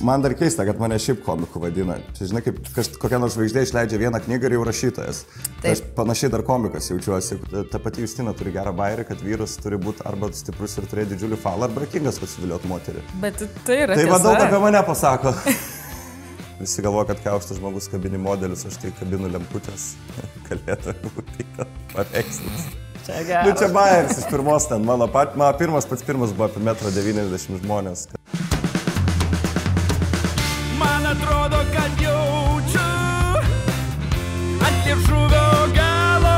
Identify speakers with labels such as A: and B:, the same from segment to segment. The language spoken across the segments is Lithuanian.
A: Man dar keista, kad mane šiaip komiku vadina. Čia, žinai, kaip kokia nors žvaigždė išleidžia vieną knygą ir jau rašytojas. Aš panašiai dar komikas jaučiuosi. Ta pati Justina turi gerą bairį, kad vyras turi būti arba stiprus ir turėti didžiulį falą, arba kingas, kad suviliot moterį.
B: Bet tai yra
A: tai
B: tiesa.
A: Tai daug apie mane pasako. Visi galvoja, kad kai aukštas žmogus kabini modelius, aš tai kabinu lemputės. Kalėtų būti paveikslas.
B: Čia geras.
A: Čia bairis iš pirmos ten. Mano pirmas buvo apie 1,90 m žmonės.
C: Man atrodo, kad jaučiu ant liežuvio galo.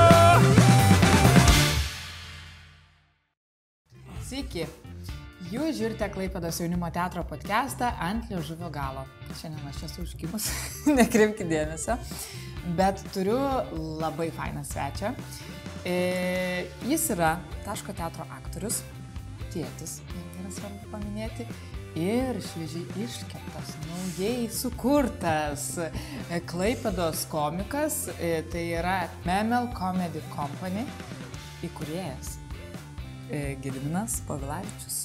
B: Sveiki. Jūs žiūrite Klaipėdos jaunimo teatro podcastą Ant liežuvio galo. Šiandien aš esu užkimus, nekreipkite dėmesio, bet turiu labai fainą svečią. Jis yra Taško teatro aktorius, tėtis, yra svarbu paminėti, ir šviežiai iškeptas, naujai sukurtas Klaipėdos komikas, tai yra Memel Comedy Company įkūrėjas Gediminas Povilavičius.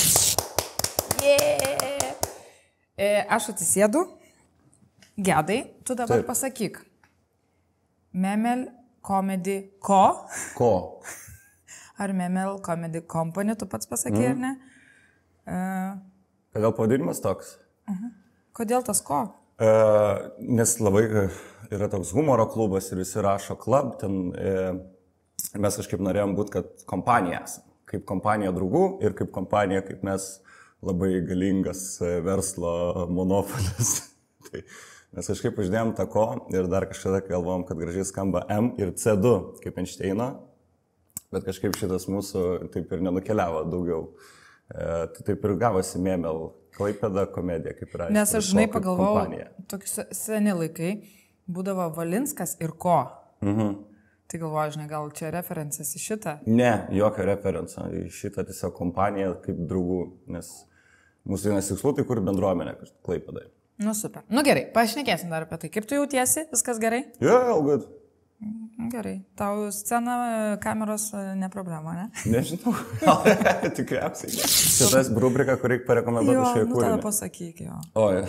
B: Yeah! Aš atsisėdu. Gedai, tu dabar pasakyk. Memel Comedy Ko? Ar Memel Comedy Company, tu pats pasakė, ar ne?
A: Kodėl pavadinimas toks?
B: Kodėl tas ko?
A: Nes labai yra toks humoro klubas ir visi rašo klub, ten mes kažkaip norėjom būti, kad kompanija esame. Kaip kompanija draugų ir kaip kompanija, kaip mes labai galingas verslo monopolis. Tai mes kažkaip uždėjom tą ko ir dar kažkada galvom, kad gražiai skamba M ir C2 kaip Einšteino, bet kažkaip šitas mūsų taip ir nenukeliavo daugiau. Tai taip ir gavosi Memel Klaipėda komedija, kaip yra.
B: Nes aš žinai pagalvojau, tokie seni laikai, būdavo Valinskas ir ko. Tai galvoju, žinai, gal čia referencas į šitą? Ne,
A: jokio referenco į šitą, tiesiog kompanija kaip draugų, nes mūsų vienas tikslų tai kur bendruomenė Klaipėdai.
B: Nu super. Nu gerai, pašnekėsim dar apie tai. Kaip tu jautiesi? Viskas gerai?
A: Yeah, all good.
B: Gerai. Tau scena, kameros ne problema, ne?
A: Nežinau. Tikriausiai. Šitas rubrika, kur reikia parekomenduoti šioje kūrinį.
B: Tada pasakyk jo.
A: Oi.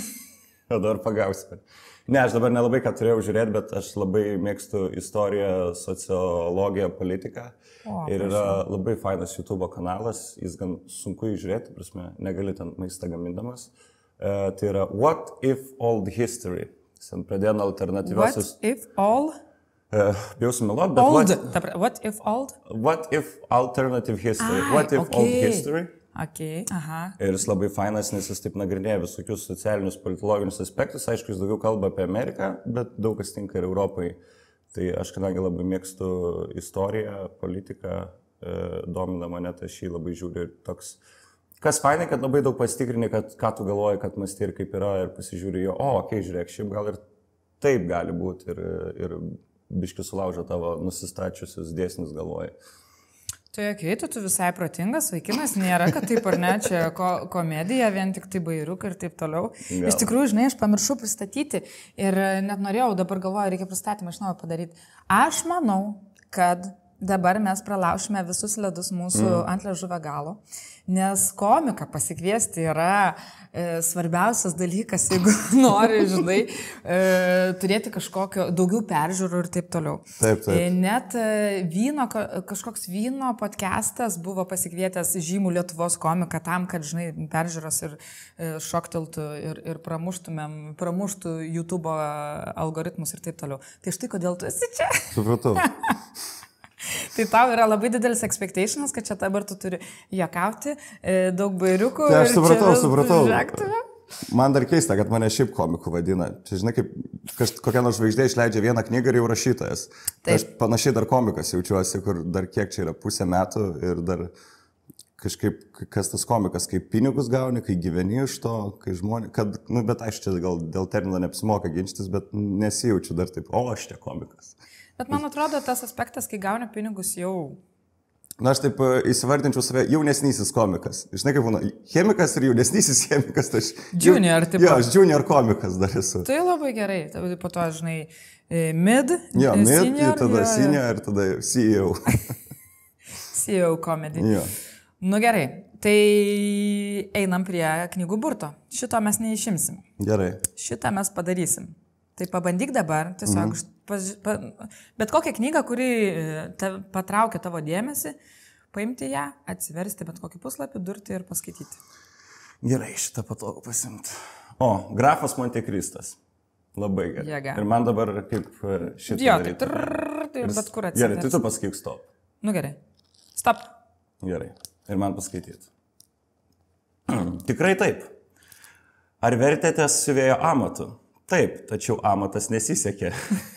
A: Dabar pagausime. Ne, aš dabar nelabai ką turėjau žiūrėti, bet aš labai mėgstu istoriją, sociologiją, politiką. Ir yra labai fainas YouTube kanalas, jis gan sunku įžiūrėti, prasme, negali ten maistą gamindamas. Tai yra What if Old History. Sen pradėjo nuo alternatyviosios...
B: What if all?
A: Bijau sumeluoti, bet...
B: Old. What if old?
A: What if alternative history. What if old history.
B: Okay, aha.
A: Ir jis labai fainas, nes jis taip nagrinėja visokius socialinius, politologinius aspektus. Aišku, jis daugiau kalba apie Ameriką, bet daug kas tinka ir Europai. Tai aš kadangi labai mėgstu istoriją, politiką, domina mane, tai aš jį labai žiūriu ir toks... Kas fainai, kad labai daug pasitikrini, kad ką tu galvoji, kad mąstai ir kaip yra, ir pasižiūri jo, okei, žiūrėk, šiaip gal ir taip gali būti ir biški sulaužo tavo nusistačiusius dėsnius galvoji.
B: Tu jokiai, tu visai protingas vaikinas, nėra, kad taip ar ne, čia komedija, vien tik tai bairiukai ir taip toliau.
A: Gal.
B: Iš tikrųjų, žinai, aš pamiršau pristatyti ir net norėjau, dabar galvoju, reikia pristatymą iš naujo padaryti. Aš manau, kad dabar mes pralaušime visus ledus mūsų ant liežuvio galo, nes komiką pasikviesti yra svarbiausias dalykas, jeigu nori, žinai, turėti kažkokio daugiau peržiūrų ir taip toliau.
A: Taip.
B: Net kažkoks vyno podcastas buvo pasikvietęs žymų Lietuvos komiką tam, kad, žinai, peržiūros ir šokteltų ir pramuštų YouTube algoritmus ir taip toliau. Tai štai kodėl tu esi čia?
A: Supratau.
B: Tai tau yra labai didelis expectations, kad čia dabar tu turi juokauti, daug bairiukų.
A: Tai aš supratau.
B: Žaktuvė.
A: Man dar keista, kad mane šiaip komiku vadina. Čia, žinai, kaip kokia nors žvaigždė išleidžia vieną knygą ir jau rašytojas. Tai aš panašiai dar komikas jaučiuosi, kur dar kiek čia yra pusę metų ir dar kažkaip, kas tas komikas, kaip pinigus gauni, kai gyveni iš to, kai žmonės, kad, nu, bet aš čia gal dėl termino neapsimoka ginčytis, bet nesijaučiu dar taip, o aš čia komikas.
B: Bet man atrodo, tas aspektas, kai gauni pinigus jau...
A: Na, aš taip įsivardinčiau save jaunesnysis komikas. Žinai, kaip būna, chemikas ir jaunesnysis chemikas. Tai aš...
B: Junior, taip.
A: Jo, aš junior komikas dar esu.
B: Tai labai gerai. Po to, žinai, mid,
A: jo, mid,
B: senior,
A: tada senior ir tada CEO.
B: CEO comedy.
A: Jo.
B: Nu gerai, Tai einam prie knygų burto. Šito mes neišimsim.
A: Gerai.
B: Šitą mes padarysim. Tai pabandyk dabar, tiesiog, bet kokią knygą, kuri patraukia tavo dėmesį, paimti ją, atsiversti bet kokį puslapį, durti ir paskaityti.
A: Gerai, šitą patogu pasimti. O, Grafas Montekristas. Labai gerai.
B: Jėga.
A: Ir man dabar kaip šitą.
B: Jo, tai bet kur atsiversti.
A: Gerai, tai tu pasakyk stop.
B: Nu gerai. Stop.
A: Gerai. Ir man paskaityti. Tikrai taip. Ar vertėtės siuvėjo amatu? Taip, tačiau amatas nesisekė.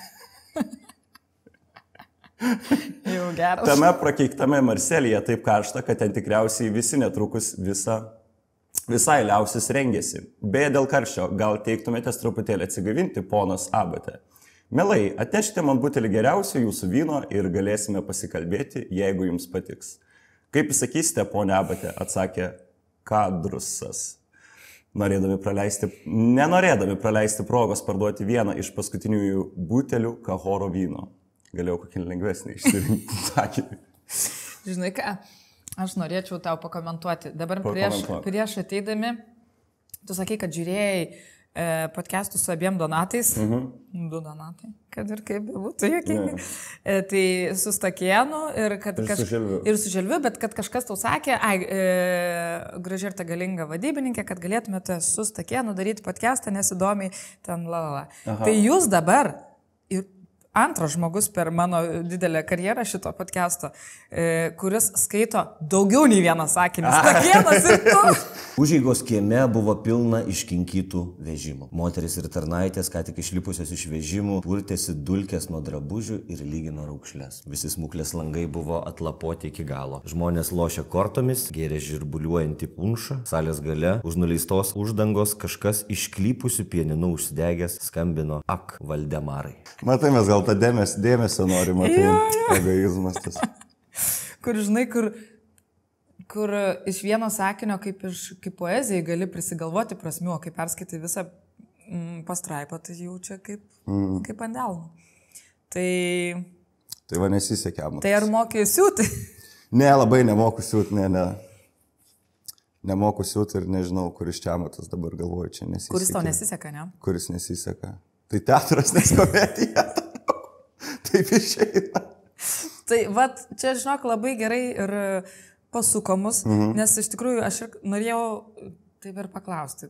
B: Jau geras.
A: Tame prakeiktame Marselyje taip karšta, kad ten tikriausiai visi netrukus visai liausis rengėsi. Beje, dėl karščio, gal teiktumėtės truputėlį atsigavinti, ponas Abate. Mielai, atnešite man butelį geriausio jūsų vyno ir galėsime pasikalbėti, jeigu jums patiks. Kaip įsakysite, ponia Abate, atsakė Kadrusas. Nenorėdami praleisti progos parduoti vieną iš paskutiniųjų butelių Kahoro vyno. Galėjau kokį lengvesnį išsirinkti sakinį.
B: Žinai ką, aš norėčiau tau pakomentuoti. Dabar prieš ateidami, tu sakai, kad žiūrėjai podcastų su abiem donatais. Du donatai, kad ir kaip būtų jokingai. Tai su Stakėnu ir su Želviu, bet kad kažkas tau sakė, graži ir ta galinga vadybininkė, kad galėtumėte su Stakėnu daryti podcastą, nesidomiai ten lalala. Tai jūs dabar ir antras žmogus per mano didelę karjerą šito podcast'o, kuris skaito daugiau nei vieną sakinį. Stakėnas ir tu.
D: Užeigos kieme buvo pilna iškinkytų vežimų. Moteris ir tarnaitės, ką tik išlipusios iš vežimų, purtėsi dulkės nuo drabužių ir lygino raukšles. Visi smuklės langai buvo atlapoti iki galo. Žmonės lošė kortomis, gėrė žirbuliuojantį punšą. Salės gale už nuleistos uždangos kažkas išklypusių pieninu užsidegęs skambino Ak, Valdemarai.
A: Matai, mes gal tą dėmesio norime, tai egoizmas tas.
B: Kur, žinai, kur iš vieno sakinio, kaip poezijai, gali prisigalvoti prasmių, o kai perskaitai visą pastraipą, tai jau čia kaip ant delno. Tai
A: va nesisekė amatas.
B: Tai ar mokė siūti?
A: Ne, labai nemoku siūti, ne. Nemoku siūti ir nežinau, kuris čia amatas dabar galvoju, čia nesisekė.
B: Kuris tau nesiseka, ne?
A: Kuris nesiseka. Tai teatras, nes komedija. Taip išeina.
B: Tai va, čia, žinok, labai gerai ir pasukomus, nes iš tikrųjų aš ir norėjau taip ir paklausti,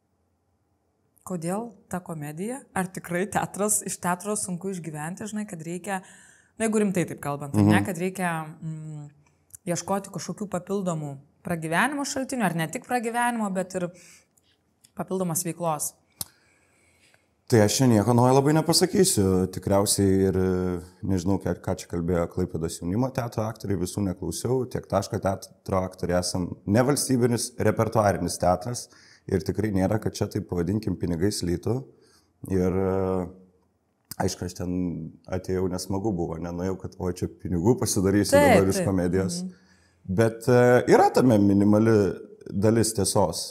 B: kodėl ta komedija, ar tikrai iš teatro sunku išgyventi, žinai, kad reikia, na, jeigu rimtai taip kalbant, ne, kad reikia ieškoti kažkokių papildomų pragyvenimo šaltinių, ar ne tik pragyvenimo, bet ir papildomos veiklos.
A: Tai aš čia nieko naujo labai nepasakysiu. Tikriausiai ir nežinau, ką čia kalbėjo Klaipėdos jaunimo teatro aktoriai, visų neklausiau. Tiek Taško teatro aktoriai esam nevalstybinis repertuarinis teatras ir tikrai nėra, kad čia taip pavadinkim pinigais lytų. Ir aišku, aš ten atėjau nesmagu buvo, nenuėjau, kad o čia pinigų pasidarysiu dabar iš komedijos. Bet yra tame minimali dalis tiesos.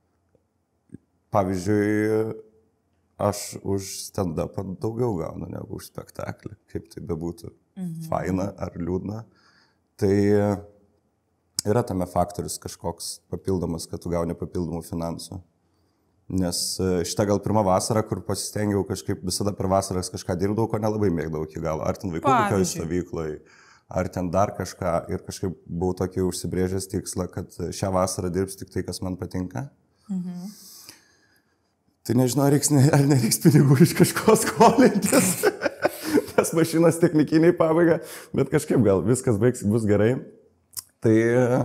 A: Pavyzdžiui, aš už stand-upą daugiau gaunu negu už spektaklį, kaip tai bebūtų faina ar liūdna. Tai yra tame faktorius kažkoks papildomas, kad tu gauni papildomų finansų. Nes šitą gal pirmą vasarą, kur pasistengiau kažkaip visada per vasaras kažką dirbdavau, ko nelabai mėgdavau iki galo. Ar ten vaikų kokioj stovykloj, ar ten dar kažką. Ir kažkaip buvau tokį užsibrėžęs tikslą, kad šią vasarą dirbs tik tai, kas man patinka. Tai nežinau, ar nereiks pinigų iš kažko skolintis. Tas mašinas technikiniai pabaiga, bet kažkaip gal viskas bus gerai. Tai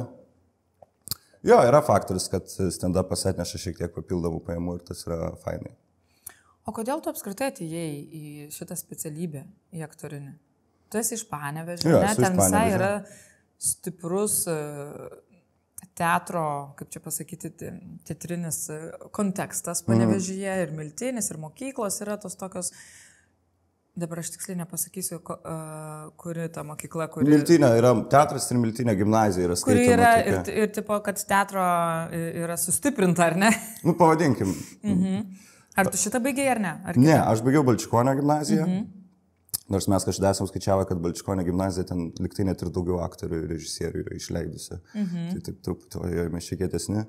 A: jo, yra faktorius, kad stand-upas atneša šiek tiek papildomų pajamų ir tas yra fainai.
B: O kodėl tu apskritai atėjai į šitą specialybę, į aktorinį? Tu esi iš Panevėžio, ne? Ten visai yra stiprus teatro, kaip čia pasakyti, teatrinis kontekstas Panevėžyje ir Miltinis, ir mokyklos yra tos tokios, dabar aš tiksliai nepasakysiu, kuri ta mokykla, kuri...
A: Miltinė yra teatras ir Miltinė gimnazija yra skaitoma.
B: Kuri yra ir tipo, kad teatro yra sustiprinta, ar ne?
A: Nu, pavadinkim.
B: Ar tu šitą baigėjai, ar ne?
A: Ne, aš baigiau Balčikonio gimnaziją. Nors mes kažkada esam skaičiavę, kad Balčikonio gimnazija ten liktai net ir daugiau aktorių ir režisierių yra išleidusi. Tai taip truputį mes šiek tiesni.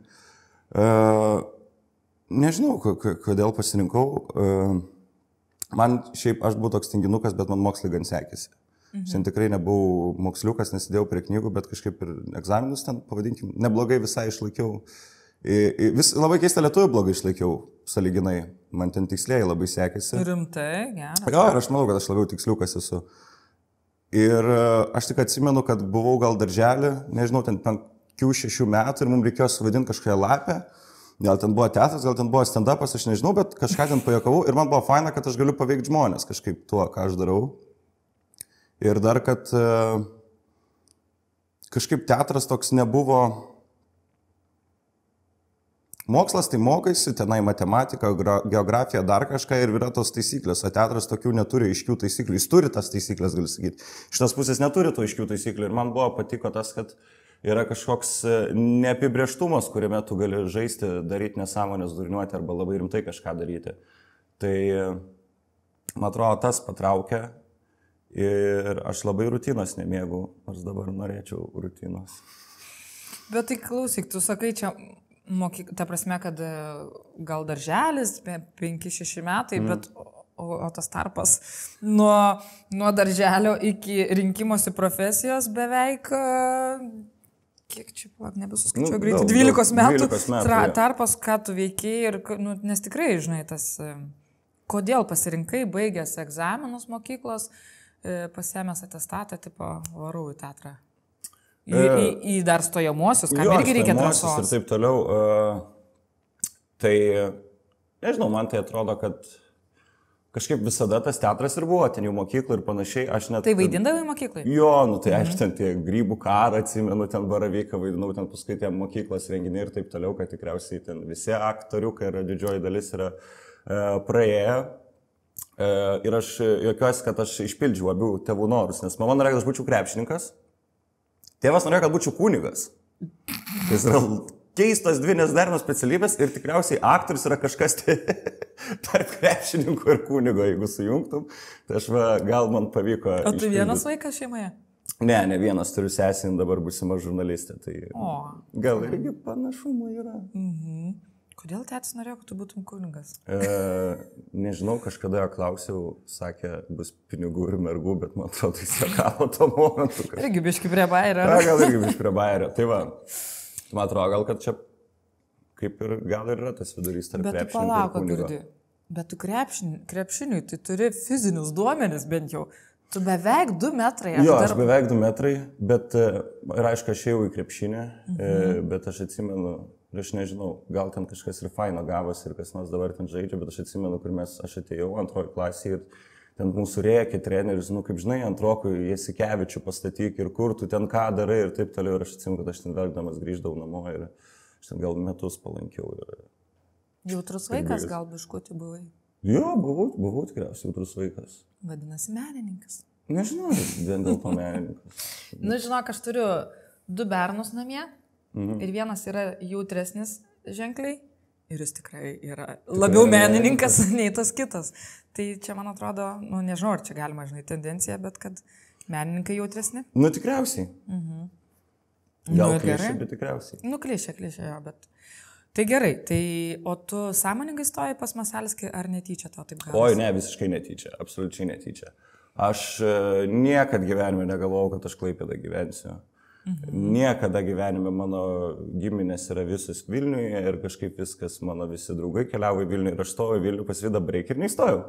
A: Nežinau, kodėl pasirinkau. Man šiaip, aš buvau toks tinginukas, bet man mokslai gan sekėsi. Šiandien tikrai nebuvau moksliukas, nesidėjau prie knygų, bet kažkaip ir egzaminus ten, pavadinkim, neblogai visai išlaikiau. Labai keista lietuvių blogai išlaikiau, sąlyginai. Man ten tiksliai labai sekėsi.
B: Rimtai, gerai.
A: Jo, ir aš manau, kad aš labiau tiksliukas esu. Ir aš tik atsimenu, kad buvau gal darželį, nežinau, ten 5-6 metų ir mums reikėjo suvadinti kažkokią lapę. Gal ten buvo teatras, gal ten buvo stand-upas, aš nežinau, bet kažką ten pajuokavau ir man buvo faina, kad aš galiu paveikti žmonės kažkaip tuo, ką aš darau. Ir dar, kad kažkaip teatras toks nebuvo... Mokslas tai mokaisi, tenai matematika, geografija, dar kažką ir yra tos taisyklės, o teatras tokių neturi aiškių taisyklių. Jis turi tas taisyklės, gali sakyti. Iš tos pusės neturi tų aiškių taisyklių ir man buvo patiko tas, kad yra kažkoks neapibrieštumas, kuriame tu gali žaisti, daryti nesąmonės, durniuoti arba labai rimtai kažką daryti. Tai, man atrodo, tas patraukia ir aš labai rutinos nemėgau, nors dabar norėčiau rutinos.
B: Bet tai klausyk, tu sakai čia... Ta prasme, kad gal darželis, 5-6 metai, bet o tas tarpas nuo darželio iki rinkimosi profesijos beveik, kiek čia, nebesuskaičiuoju greitai, 12 metų tarpas, ką tu veikiai ir, nes tikrai, žinai, tas, kodėl pasirinkai, baigęs egzaminus mokyklos, pasiėmęs atestatą, tipo, varau į teatrą. Į dar stojamosius, kam irgi reikia drąsos.
A: Ir taip toliau. Tai, nežinau, man tai atrodo, kad kažkaip visada tas teatras ir buvo, ten jau mokyklai ir panašiai.
B: Tai vaidindavai mokyklai?
A: Jo, tai aš ten tie grybų karą atsimenu, ten baravyką vaidinau, ten paskui tie mokyklos renginiai ir taip toliau, kad tikriausiai ten visi aktoriukai ir didžioji dalis yra praėję. Ir aš juokiuosi, kad aš išpildžiau abių tėvų norus, nes mama norėjo, kad aš būčiau krepšininkas. Tėvas norėjo, kad būčiau kunigas. Tai yra keistos dvi nesdernos specialybės ir tikriausiai aktorius yra kažkas tarp krepšininkų ir kunigo, jeigu sujungtum. Tai aš gal man pavyko.
B: O tu vienas vaikas šeimoje?
A: Ne vienas, turiu sesinį, dabar būsima žurnalistė. Tai gal irgi panašumų yra.
B: Kodėl tėtis norėjo, kad tu būtum kunigas?
A: Nežinau, kažkada klausiau, sakė, bus pinigų ir mergų, bet man atrodo, jis juokavo tuo momentu.
B: Irgi biški prie bairio.
A: Gal irgi biški prie bairio. Tai va, man atrodo, gal kad čia kaip ir gal ir yra tas vidurys tarp krepšininkų. Bet tu palauk,
B: girdi. Bet tu krepšiniui, tai turi fizinius duomenis bent jau. Tu beveik 2 metrai.
A: Aš beveik 2 metrai, bet ir aišku, aš ėjau į krepšinį, bet aš atsimenu, ir aš nežinau, gal ten kažkas ir faino gavos ir kas nors dabar ten žaidžia, bet aš atsimenu, kur aš atėjau 2 klasėje ir ten mūsų rėkė treneris, kaip žinai, antrokui Jasikevičių pastatyk ir kur tu ten ką darai ir taip toliau. Ir aš atsimenu, kad aš ten verkdamas grįždavau namo ir aš ten gal metus palankiau.
B: Jautrus vaikas gal biškutį buvai?
A: Jo, buvau tikriausiai jautrus vaikas.
B: Vadinasi, menininkas.
A: Nežinau, vien dėl to menininkas.
B: Žinok, aš turiu 2 bernus namie. Ir vienas yra jautresnis ženkliai ir jis tikrai yra labiau menininkas nei tas kitas. Tai čia, man atrodo, nežinau, ar čia galima, žinai, tendencija, bet kad menininkai jautresni.
A: Tikriausiai. Gal klišė, bet tikriausiai.
B: Klišė, jo, bet... Tai gerai, o tu sąmoningai stoji pas Masalskį ar netyčia tau taip gavosi?
A: Oi, ne, visiškai netyčia, absoliučiai netyčia. Aš niekad gyvenime negalvojau, kad aš Klaipėdą gyvensiu. Niekada gyvenime mano giminės yra visus Vilniuje ir kažkaip viskas, mano visi draugai keliavo į Vilnių ir aš stojau į Vilnių pas Vidą Breik ir neįstojau.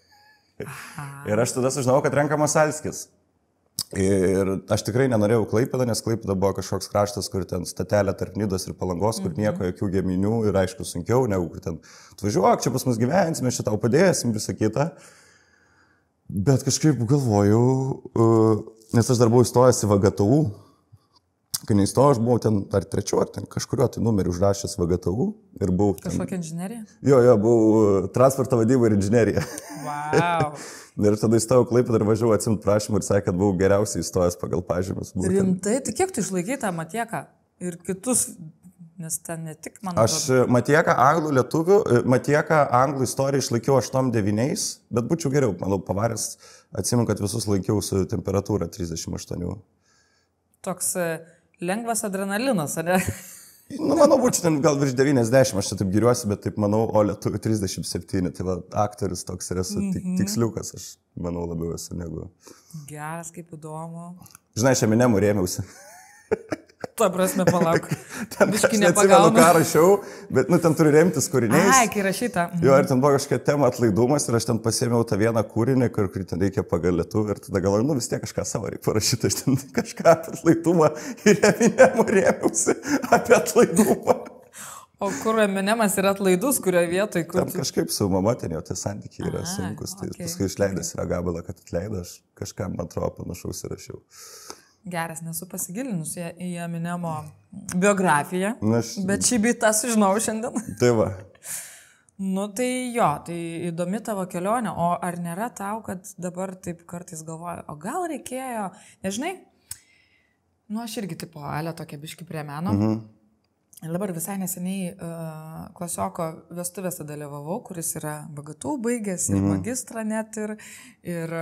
A: Ir aš tada sužinojau, kad renka Masalskis. Ir aš tikrai nenorėjau Klaipėdą, nes Klaipėda buvo kažkoks kraštas, kur ten statelė tarp Nidos ir Palangos, kur nieko, jokių giminių ir aišku sunkiau, negu kur ten atvažiuok, čia pas mus gyvensime, čia tau padėsim, visą kitą. Bet kažkaip galvojau, nes aš dar buvau įstojęs į VGTU. Kai neįstojau, aš buvau ten ar 3, ar ten kažkurio tai numerį užrašęs VGTU ir buvau...
B: Kažkokia inžinierija?
A: Jo, buvau transporto vadyba ir inžinierija.
B: Wow.
A: Ir tada įstojau Klaipėdą ir važiavau atsimt prašymą ir sakė, kad buvau geriausiai įstojęs pagal pažymius.
B: Rimtai? Tai kiek tu išlaikai tą matieką ir kitus nes ten ne tik mano.
A: Aš Matieką anglų lietuvių, Matieką anglų istoriją išlaikiau 8-9, bet būčiau geriau, manau, pavaręs, atsimenu, kad visus laikiau su temperatūra 38.
B: Toks lengvas adrenalinas, ar ne?
A: Nu, manau, būčiau ten gal virš 90, aš čia taip giriuosi, bet taip manau, o lietuvių 37, tai va, aktorius toks ir esu tiksliukas, aš manau labiau esu negu.
B: Geras, kaip įdomu.
A: Žinai, aš Eminemu rėmiausi.
B: Tuo prasme, palauk.
A: Ten aš neatsimenu, ką rašiau, bet, nu, ten turi remtis kūriniais.
B: Ai, kai rašyta.
A: Jo, ir ten buvo kažkokia tema atlaidumas ir aš ten pasėmiau tą vieną kūrinį, kur ten reikia pagal lietuvių ir tada galvoju, nu, vis tiek kažką savo reikia parašyti, aš ten kažką apie atlaidumą ir Eminemu rėmiausi apie atlaidumą.
B: O kur Eminemas yra atlaidus, kurioje vietoje?
A: Ten kažkaip su mama ten jo tie santykiai yra sunkus, tai paskui išleidęs yra gabalą, kad atleido, aš kažką, man atrodo, panašaus įrašiau.
B: Geras, nesu pasigilinus į Eminemo biografiją, bet šį bitą sužinau šiandien.
A: Tai va.
B: Nu tai jo, tai įdomi tavo kelionė, o ar nėra tau, kad dabar taip kartais galvoju, o gal reikėjo, nežinai, nu aš irgi tipo alė tokia biški prie meno. Ir dabar visai neseniai klasioko vestuvėse dalyvavau, kuris yra BGTU baigęs ir magistrą net ir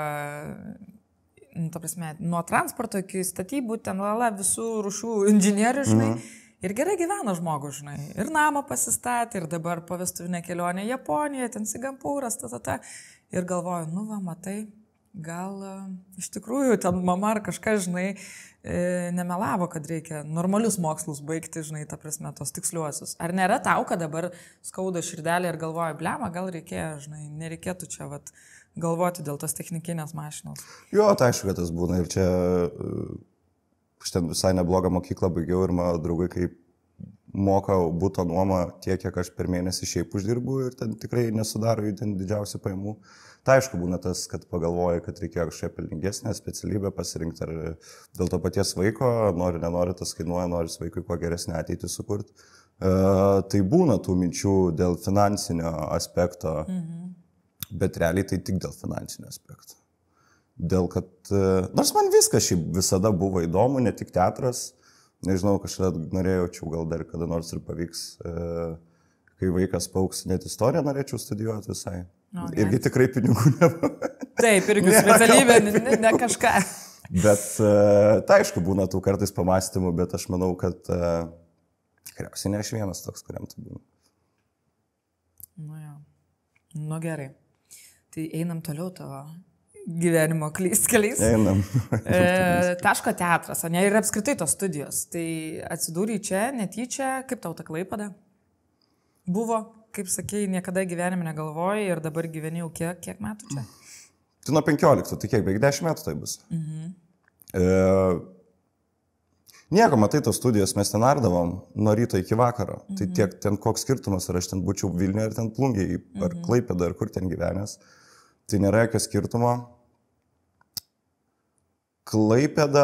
B: ta prasme, nuo transporto iki statybų, ten visų rūšių inžinierių, žinai, ir gerai gyvena žmogus, žinai, ir namą pasistatė, ir dabar po vestuvinę kelionę į Japoniją, ten Singapūras, ir galvoju, nu va, matai, gal iš tikrųjų ten mama ar kažkas, žinai, nemelavo, kad reikia normalius mokslus baigti, žinai, ta prasme, tos tiksliuosius. Ar nėra tau, kad dabar skauda širdelė ir galvoju, blema, gal reikėjo, žinai, nereikėtų čia, vat, galvoti dėl tos technikinės mašinos.
A: Jo, tai aišku, kad tas būna. Ir čia aš ten visai neblogą mokyklą baigiau ir mano draugai, kai mokau būto nuomą tiek, kiek aš per mėnesį šiaip uždirbu ir ten tikrai nesudaro jų ten didžiausių pajamų. Tai aišku būna tas, kad pagalvoji, kad reikėjo kažkokią pelningesnę specialybę pasirinkti ar dėl to paties vaiko, nenori tas kainuoja, nori vaikui kuo geresnę ateitį sukurti. Tai būna tų minčių dėl finansinio aspekto. Bet realiai tai tik dėl finansinio aspekto. Dėl kad, nors man viskas šiaip visada buvo įdomu, ne tik teatras, nežinau, kažkada norėjau, gal dar kada nors ir pavyks, kai vaikas paaugs, net istoriją norėčiau studijuoti visai. Irgi tikrai pinigų nebuvo.
B: Taip, irgi specialybė, ne kažką.
A: Bet, tai aišku, būna tų kartais pamastymų, bet aš manau, kad tikriausiai ne aš vienas toks, kuriam tai būna.
B: Nu jo, nu gerai. Tai einam toliau tavo gyvenimo keliais.
A: Einam.
B: Taško teatras, ne, ir apskritai tos studijos. Tai atsidūrė čia, netyčia, kaip tau ta Klaipėda? Buvo, kaip sakei, niekada gyvenime negalvojai ir dabar gyveni jau kiek metų čia?
A: Tai nuo 15, tai kiek, beveik 10 metų tai bus. Nieko, matai, tos studijos mes ten ardavom nuo ryto iki vakaro. Tai tiek ten koks skirtumas, ar aš ten būčiau Vilniuje, ar ten Plungiai, ar Klaipėda, ar kur ten gyvenęs. Tai nėra jokio skirtumo. Klaipėda,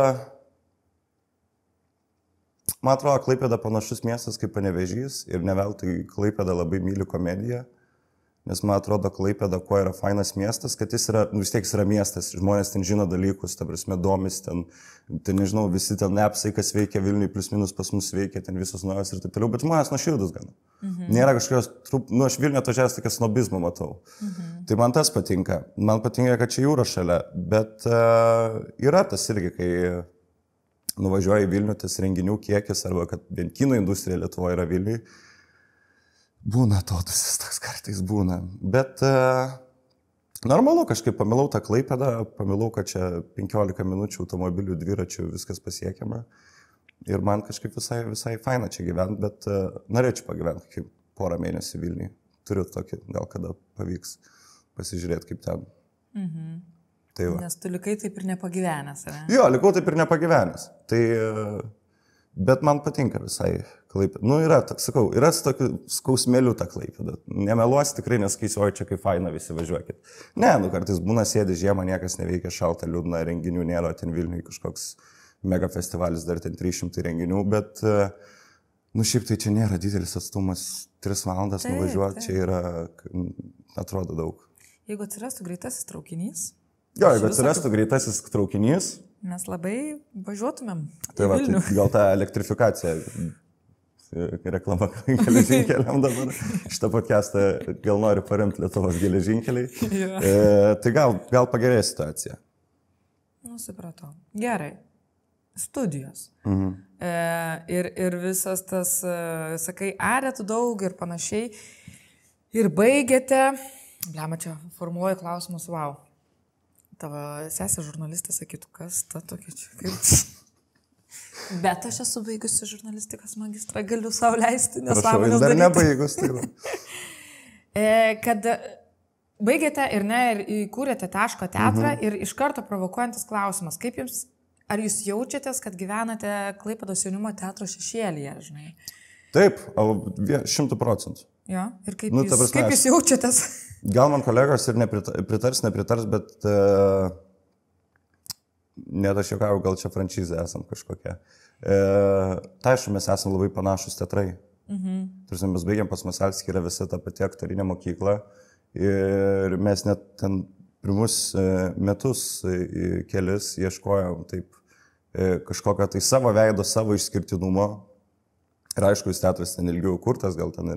A: man atrodo, Klaipėda panašus miestas kaip Panevėžys ir ne veltui Klaipėda labai myli komediją, nes man atrodo, Klaipėda, kuo yra fainas miestas, kad jis yra, vis tiek jis yra miestas, žmonės ten žino dalykus, ta prasme, domis ten, nežinau, visi ten appsai, kas veikia Vilniui, plus minus pas mus veikia, ten visos naujos ir taip toliau, bet žmonės nuoširdus gana. Nėra kažkokios, aš Vilniuje atvažiavęs tokia snobizmo matau. Tai man tas patinka. Man patinka, kad čia jūra šalia, bet yra tas irgi, kai nuvažiuoja į Vilnių, tas renginių kiekis, arba kad bent kino industrija Lietuvoje yra Vilniui, būna atodusis toks kartais būna. Bet normalu, kažkaip pamilau tą Klaipėdą, pamilau, kad čia 15 minučių automobilių, dviračių, viskas pasiekiama. Ir man kažkaip visai faina čia gyventi, bet norėčiau pagyventi kaip porą mėnesių Vilniui. Turiu tokį, gal kada pavyks pasižiūrėti kaip ten. Tai va.
B: Nes tu likai taip ir nepagyvenęs, ne?
A: Jo, likau taip ir nepagyvenęs. Tai, bet man patinka visai Klaipėda. Nu, yra, sakau, yra tokių skausmelių ta Klaipėda. Nemeluosi, tikrai neskaisiu, oi čia kaip faina, visi važiuokit. Ne, nu kartais būna sėdi žiemą, niekas neveikia, šalta, liūdna, renginių nėra, ten Vilniui kažkoks mega festivalis, dar ten 300 renginių, bet, nu šiaip tai čia nėra didelis atstumas, 3 valandas nuvažiuoti, čia yra, atrodo daug.
B: Jeigu atsirastų greitasis traukinys.
A: Jo, jeigu atsirastų greitasis traukinys.
B: Mes labai važiuotumėm.
A: Tai va, tai gal ta elektrifikacija reklama geležinkeliam dabar. Šitą podcastą gal nori paremti Lietuvos geležinkeliai. Tai gal pagerės situacija.
B: Supratau. Gerai. Studijos. Ir visas tas, sakai, arėtų daug ir panašiai. Ir baigėte, blema čia formuluoju klausimus, wow. Tavo sesė žurnalistė sakytų, kas ta tokia čia, kaip... Bet aš esu baigusi žurnalistikos magistrą, galiu sau leisti, nes
A: sąmonės dar nebaigus.
B: Kad baigėte ir įkūrėte Taško teatrą ir iš karto provokuojantis klausimas, kaip jums, ar jūs jaučiatės, kad gyvenate Klaipėdos jaunimo teatro šešėlyje, žinai?
A: Taip, 100%.
B: Jo, ir kaip jūs jaučiatės?
A: Gal man kolegos ir nepritars, bet net aš juokauju, gal čia franšizė esam kažkokia. Tai aišku, mes esame labai panašus teatrai. Tarsi mes baigiam pas Masalskį, yra visa ta pati aktorinė mokykla ir mes net ten pirmus metus kelis ieškojom taip kažkokio tai savo veido, savo išskirtinumo. Ir aišku, jis teatras ten ilgiau kurtas, gal ten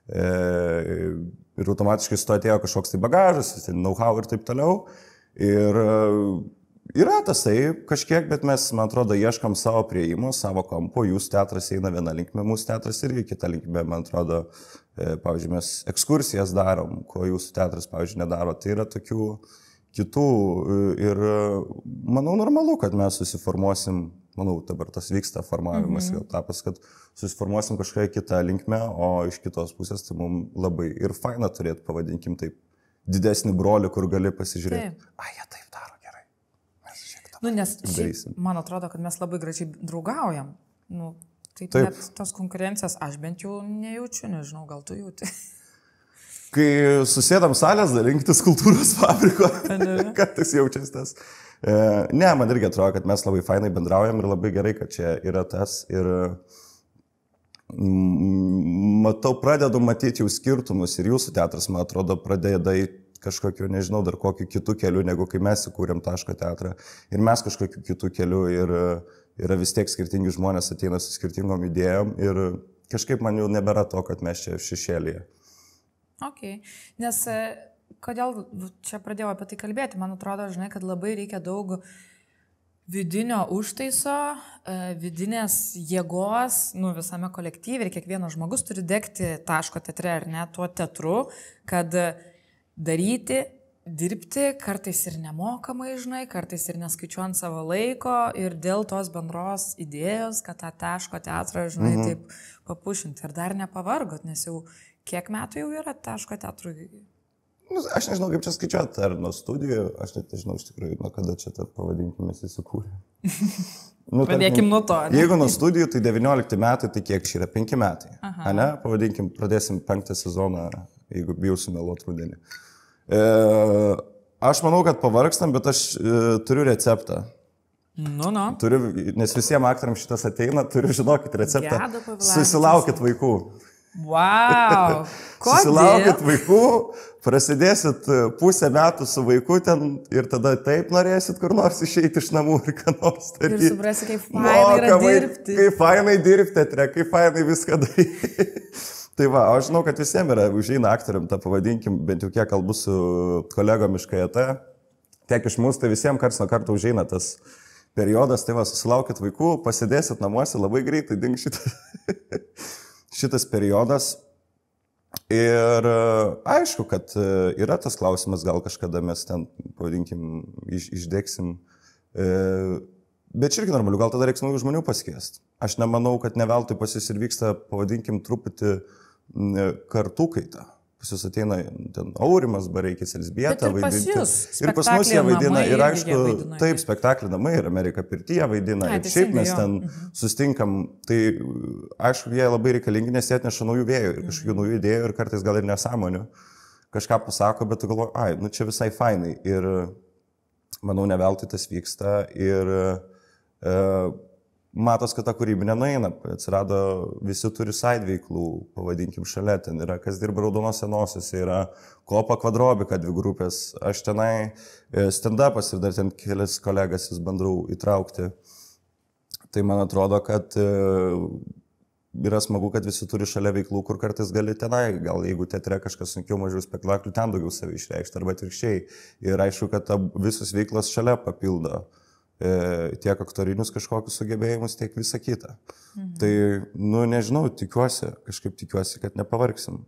A: ir automatiškai su to atėjo kažkoks tai bagažas, know-how ir taip toliau. Ir yra tas tai kažkiek, bet mes, man atrodo, ieškam savo prieimo, savo kampo. Jūsų teatras eina viena linkme, mūsų teatras irgi kita linkme, man atrodo. Pavyzdžiui, mes ekskursijas darom, ko jūsų teatras, pavyzdžiui, nedaro. Tai yra tokių kitų ir manau normalu, kad mes susiformuosim, manau, dabar tas vyksta formavimas, jau tapas, kad susiformuosim kažkokią kitą linkmę, o iš kitos pusės tai mums labai ir faina turėti, pavadinkim taip, didesnį brolį, kur gali pasižiūrėti. Jie taip daro gerai. Mes šiek tiek
B: nes šiaip, man atrodo, kad mes labai gražiai draugaujam. Taip. Net tos konkurencijos aš bent jau nejaučiu, nežinau, gal tu jauti.
A: Kai susėdam salės dalinktis kultūros fabriko, kad tas jaučiasi tas. Ne, man irgi atrodo, kad mes labai fainai bendraujam ir labai gerai, kad čia yra tas. Ir matau, pradedu matyti jau skirtumus ir jūsų teatras, man atrodo, pradeda į kažkokiu, nežinau, dar kokiu kitų kelių, negu kai mes įkūrėm Taško teatrą. Ir mes kažkokiu kitų kelių ir yra vis tiek skirtingi žmonės ateina su skirtingom idėjom ir kažkaip man jau nebėra to, kad mes čia šešėlyje.
B: Ok, nes kodėl čia pradėjau apie tai kalbėti, man atrodo, žinai, kad labai reikia daug vidinio užtaiso, vidinės jėgos, visame kolektyve ir kiekvienas žmogus turi degti Taško teatre ar ne tuo teatru, kad daryti, dirbti, kartais ir nemokamai, žinai, kartais ir neskaičiuojant savo laiko ir dėl tos bendros idėjos, kad tą Taško teatrą, žinai, taip papušinti ir dar nepavargot, nes jau kiek metų jau yra Taško teatrui?
A: Aš nežinau, kaip čia skaičiuoti, ar nuo studijų, aš net nežinau iš tikrųjų, nuo kada čia tą pavadinkime įsikūrė.
B: Pradėkim nuo to. Ne?
A: Jeigu nuo studijų, tai 19 metai, tai kiek čia yra? 5 metai. Ne? Pavadinkim, pradėsim 5 sezoną, jeigu bijausi meluot rudenį. Aš manau, kad pavargstam, bet aš turiu receptą. Turiu, nes visiems aktoriams šitas ateina, turiu, žinokit, receptą. Susilaukit vaikų.
B: Wow!
A: Susilaukit vaikų, prasidėsit pusę metų su vaiku ten ir tada taip norėsit kur nors išeiti iš namų ir ką nors daryti.
B: Ir suprasi, kaip fainai yra dirbti.
A: Kaip fainai dirbti teatre, kaip fainai viską daryti. Tai va, aš žinau, kad visiems yra, užeina aktoriam, tą pavadinkim, bent jau kiek kalbu su kolegom iš KJT, tiek iš mūsų, tai visiems karts nuo karto užeina tas periodas, tai va, susilaukit vaikų, pasidėsit namuose, labai greitai ding šitas periodas. Ir aišku, kad yra tas klausimas, gal kažkada mes ten, pavadinkim, išdėksim, bet irgi normaliu, gal tada reiks naujų žmonių pasikviesti. Aš nemanau, kad ne veltui pas jis ir vyksta, pavadinkim, truputį kartų kaita. Pas jis ateina ten Aurimas, Bareikis, Elzbieta vaidinti. Ir pas mus jie vaidina. Ir aišku, taip, spektaklį namai ir Amerika pirtyje vaidina. Ir šiaip mes ten sustinkam. Tai aišku, jie labai reikalingi, nes jie atneša naujų vėjų ir kažkokių naujų idėjų ir kartais gal ir nesąmonių. Kažką pasako, bet tu galvoji, čia visai fainai. Ir manau, ne veltui tas vyksta. Ir matos, kad ta kūrybinė nueina, atsirado, visi turi side veiklų, pavadinkim, šalia, ten yra, kas dirba Raudonose nosėse, yra Kopa Kvadrobika, 2 grupės, aš tenai stand-upas ir dar ten kelias kolegas vis bandau įtraukti. Tai man atrodo, kad yra smagu, kad visi turi šalia veiklų, kur kartais gali tenai, gal jeigu teatre kažkas sunkiau, mažiau spektaklių, ten daugiau savai išreikšti, arba atvirkščiai. Ir aišku, kad visus veiklos šalia papildo tiek aktorinius kažkokius sugebėjimus, tiek visą kitą. Tai, nu, nežinau, kažkaip tikiuosi, kad nepavargsim.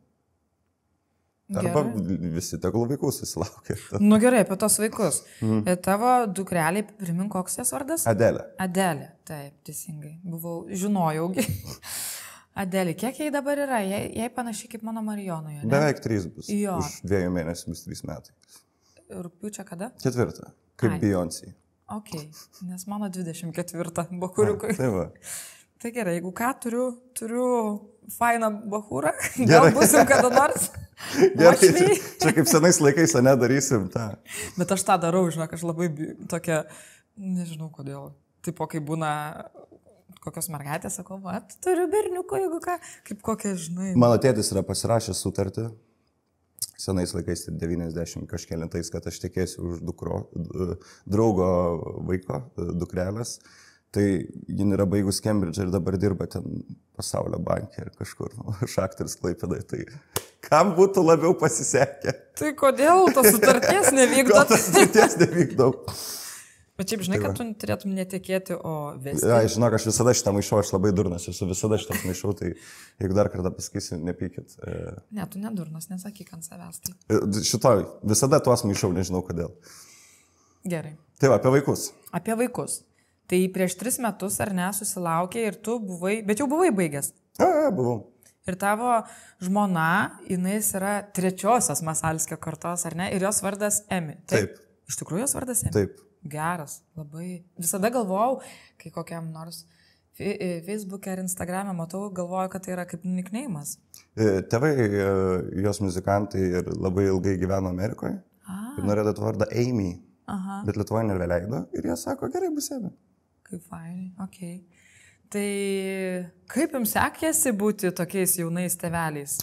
A: Arba visi tegul vaikų susilaukia.
B: Nu gerai, apie tos vaikus. Tavo dukreliai, primink, koks jas vardas?
A: Adelė.
B: Adelė, taip, teisingai. Žinojaugi. Adelė, kiek jai dabar yra? Jai panašiai kaip mano Marijonoje.
A: Beveik 3 bus.
B: Jo.
A: Už 2 mėnesių bus 3 metai.
B: Rugpjūčio kada?
A: 4. Kaip Beyoncé.
B: Ok, nes mano 24 bakuriukui.
A: Tai va.
B: Tai gerai, jeigu ką, turiu fainą bakūrą, gal busim kada nors.
A: Gerai, čia kaip senais laikais, nedarysim tą.
B: Bet aš tą darau, žinok, aš labai tokia, nežinau kodėl. Tipo, kai būna kokios mergaitės, sakau, turiu berniuko, jeigu ką, kaip kokia, žinai.
A: Mano tėtis yra pasirašęs sutartį, senais laikais, 90 kažkėlintais, kad aš tekėsiu už draugo vaiko, dukrelės. Tai jin yra baigus Cambridge ir dabar dirba ten Pasaulio banke ir kažkur šaktaris Klaipėdai. Tai kam būtų labiau pasisekę?
B: Tai kodėl tos sutarties nevykdot?
A: Tos sutarties nevykdau.
B: Bet šiaip žinai, kad tu turėtum netikėti, o vesti.
A: Ja, žinok, aš visada šitą maišau, aš labai durnas, esu visada šitą maišau, tai jeigu dar kartą pasakysiu, nepykit.
B: Ne, tu nedurnas, nesakyk ant savęs. Tai.
A: Šitoj, visada tuos maišau, nežinau kodėl.
B: Gerai.
A: Tai va, apie vaikus.
B: Apie vaikus. Tai prieš 3 metus, ar ne, susilaukė ir tu buvai, bet jau buvai baigęs.
A: Buvau.
B: Ir tavo žmona, jinai yra 3-osios Masalskio kartos, ar ne, ir jos vardas Emi.
A: Taip.
B: Iš tikrųjų jos vardas Emi?
A: Taip.
B: Geras, labai. Visada galvojau, kai kokiam nors Facebook'e ar Instagram'e matau, galvoju, kad tai yra kaip nickname'as.
A: Tėvai, jos muzikantai ir labai ilgai gyveno Amerikoje. Ir norėjo duoti vardą Amy. Bet Lietuvoje neleido ir jie sako, gerai, bus Emi.
B: Kaip fainai, okei. Tai kaip jums sekėsi būti tokiais jaunais tėveliais?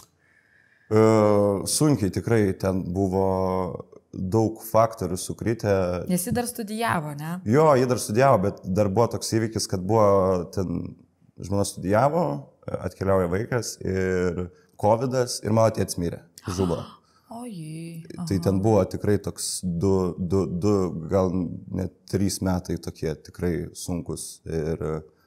A: Sunkiai, tikrai, ten buvo daug faktorių sukritę.
B: Nes jį dar studijavo, ne?
A: Jo, jį dar studijavo, bet dar buvo toks įvykis, kad buvo ten, žmona studijavo, atkeliauja vaikas ir COVID'as ir mano tėtis mirė, žuvo.
B: Ojai.
A: Tai ten buvo tikrai toks 2, gal net 3 metai tokie tikrai sunkus. Ir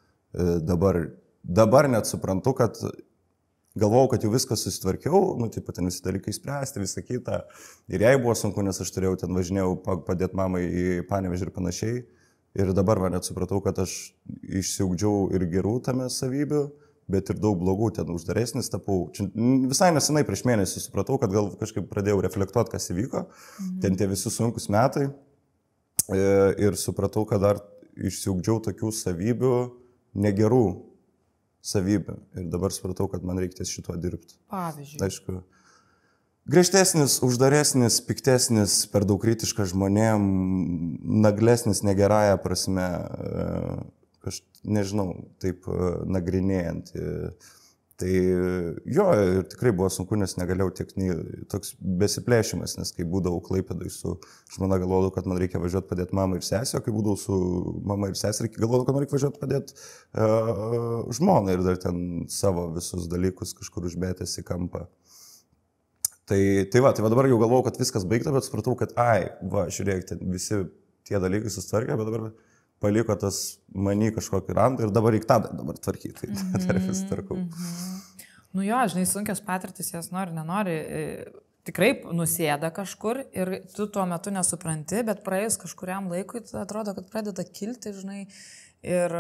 A: dabar net suprantu, kad galvojau, kad jau viską susitvarkiau, nu, taip pat ten visi dalykai spręsti, visą kitą. Ir jai buvo sunku, nes aš turėjau ten važinėjau padėti mamai į Panevėžį ir panašiai. Ir dabar man net supratau, kad aš išsiugdžiau ir gerų tame savybių, bet ir daug blogų, ten uždaresnis tapau. Čia visai nesenai prieš mėnesį supratau, kad gal kažkaip pradėjau reflektuoti, kas įvyko. Ten tie visi sunkus metai. Ir supratau, kad dar išsiugdžiau tokių savybių, negerų savybių. Ir dabar supratau, kad man reikės šituo dirbti.
B: Pavyzdžiui.
A: Aišku, griežtesnis, uždaresnis, piktesnis, per daug kritiškas žmonėm, naglesnis negerąją prasme, aš nežinau, taip nagrinėjant. Tai jo, ir tikrai buvo sunku, nes negalėjau tiek toks besiplėšimas, nes kai būdavau Klaipėdoj su žmona, galvodavau, kad man reikia važiuoti padėti mamą ir sesę, o kai būdavau su mama ir sesė, galvodavau, kad man reikia važiuoti padėti žmoną ir dar ten savo visus dalykus kažkur užbėtęs į kampą. Tai va dabar jau galvojau, kad viskas baigta, bet supratau, kad žiūrėk, ten visi tie dalykai sustvarkė, bet dabar paliko tas manį kažkokį randą ir dabar reikia tą dabar tvarkyti. Tai dar vis tvarkau.
B: Nu jo, žinai, sunkios patirtis, jas nori, nenori, tikrai nusėda kažkur ir tu tuo metu nesupranti, bet praėjus kažkuriam laikui, atrodo, kad pradeda kilti, žinai, ir...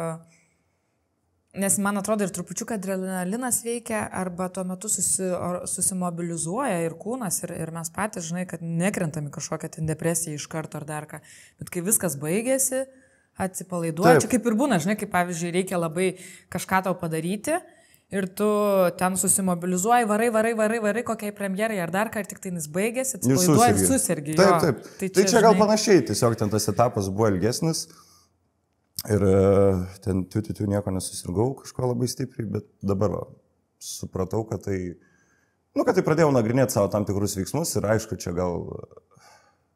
B: Nes man atrodo ir trupučiuką adrenalinas veikia, arba tuo metu susimobilizuoja ir kūnas, ir mes patys, žinai, kad nekrentami kažkokią ten depresiją iš karto ar dar ką. Bet kai viskas baigėsi, atsipalaiduoja. Čia kaip ir būna, žinai, kaip pavyzdžiui, reikia labai kažką tau padaryti ir tu ten susimobilizuoji, varai kokiai premjerai ar dar ką, ir tik tai jis baigėsi, atsipalaiduoja ir susirgi.
A: Taip. Tai čia gal panašiai, tiesiog ten tas etapas buvo ilgesnis. Ir ten nieko nesusirgau kažko labai stipriai, bet dabar supratau, kad tai pradėjau nagrinėti savo tam tikrus veiksmus ir aišku, čia gal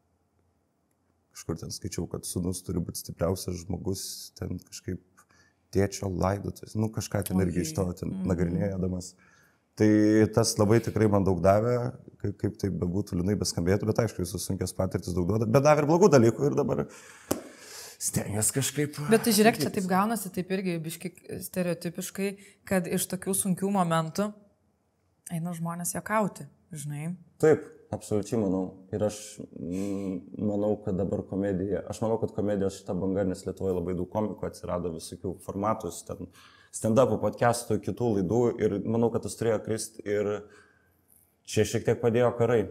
A: kažkur ten skaičiau, kad sūnus turi būti stipriausias žmogus ten kažkaip tėčio laidotuvės, nu kažką ten irgi iš to nagrinėdamas. Tai tas labai tikrai man daug davė, kaip tai bebūtų liūdnai beskambėtų, bet aišku, jūsų sunkios patirtis daug duoda, bet davė ir blogų dalykų ir dabar stengiasi kažkaip.
B: Bet tai žiūrėk, čia taip gaunasi, taip irgi biškai stereotipiškai, kad iš tokių sunkių momentų eina žmonės juokauti, žinai.
A: Taip, absoliučiai manau. Ir aš manau, kad dabar komedija, aš manau, kad komedijos šita banga, nes Lietuvoje labai daug komikų atsirado visokių formatus, ten stand-upų, podcastų, kitų laidų ir manau, kad tas turėjo kristi ir čia šiek tiek padėjo karai.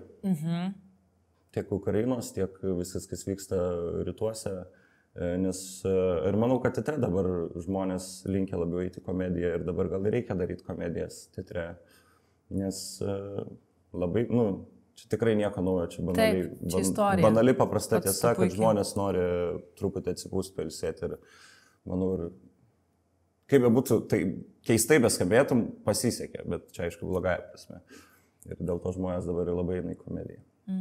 A: Tiek Ukrainos, tiek viskas, kas vyksta rytuose, nes ir manau, kad teatre dabar žmonės linkia labiau eiti komediją ir dabar gal reikia daryti komedijas teatre, nes labai, čia tikrai nieko naujo, čia banali paprasta tiesa, kad žmonės nori truputį atsipūsti, pailsėti ir manau ir kaip bebūtų, tai keistai beskambėtum, pasisekė, bet čia aišku blogąja prasme. Ir dėl to žmonės dabar labai eina į komediją.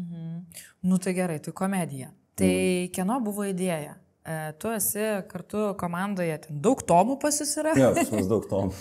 B: Nu tai gerai, tai komedija. Tai kieno buvo idėja? Tu esi kartu komandoje, ten daug tomų pas jus yra?
A: Jo, pas mus daug tomų.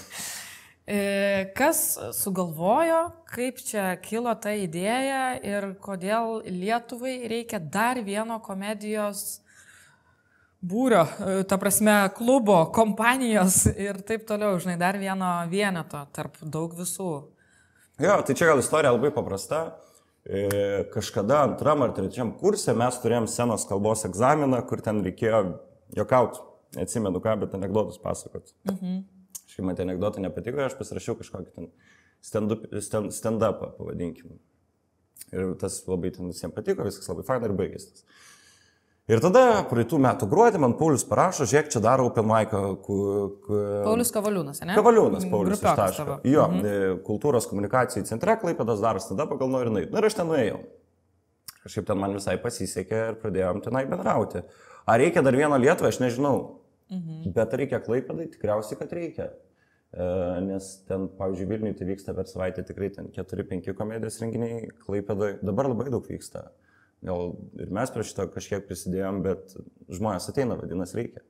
B: Kas sugalvojo, kaip čia kilo ta idėja ir kodėl Lietuvai reikia dar vieno komedijos būrio, ta prasme, klubo, kompanijos ir taip toliau, žinai, dar vieno vieneto tarp daug visų.
A: Jo, tai čia gal istorija labai paprasta. Kažkada 2. ar 3. kurse mes turėjom scenos kalbos egzaminą, kur ten reikėjo juokauti. Neatsimenu ką, bet anekdotus pasakot. Šiaip man tie anekdotai nepatiko, aš pasirašiau kažkokį ten stand-upą, pavadinkim. Ir tas labai ten visiems patiko, viskas labai faina ir baigėsi. Ir tada praeitų metų gruodį man Paulius parašo, žiūrėk, čia daro open mic'ą.
B: Paulius Kavaliūnas, ne?
A: Kavaliūnas, Paulius iš Taško. Jo, kultūros komunikacijų centre Klaipėdos daro stand-upą, gal noriu nueiti. Ir aš ten nuėjau. Kažkaip ten man visai pasisekė ir pradėjom tenai bendrauti. Ar reikia dar vieno Lietuvą, aš nežinau. Bet reikia Klaipėdai, tikriausiai, kad reikia. Nes ten, pavyzdžiui, Vilniuje tai vyksta per savaitę tikrai ten 4-5 komedijos renginiai, Klaipėdai dabar labai daug vyksta. Gal ir mes prie šito kažkiek prisidėjom, bet žmonės ateina, vadinasi, reikia.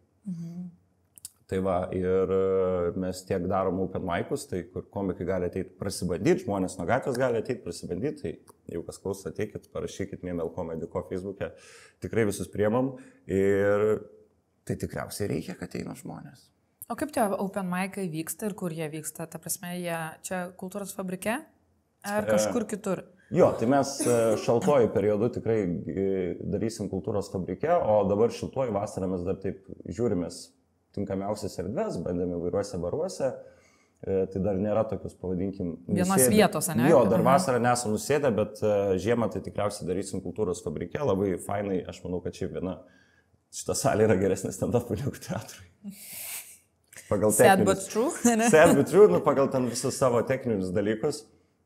A: Tai va, ir mes tiek darom open mic'us, tai kur komikai gali ateiti prasibandyti, žmonės nuo gatvės gali ateiti prasibandyti, tai jau kas klauso, ateikit, parašykit Mėmel Comedy Co Facebook'e, tikrai visus priemam ir tai tikriausiai reikia, kad ateina žmonės.
B: O kaip tie open mic'ai vyksta ir kur jie vyksta? Ta prasme, jie čia kultūros fabrike ar kažkur kitur?
A: Jo, tai mes šaltuoju periodu tikrai darysim kultūros fabrike, o dabar šiltuoju vasarą mes dar taip žiūrimės tinkamiausias erdves, bandėme įvairiuose baruose, tai dar nėra tokius, pavadinkim,
B: vienos vietos, ne?
A: Jo, dar vasarą nesam nusėdę, bet žiemą tai tikriausiai darysim kultūros fabrike, labai fainai, aš manau, kad šita salė yra geresnė stand-up negu teatrui.
B: Sad but true, ne?
A: Sad but true, pagal ten visus savo techninius dalykus.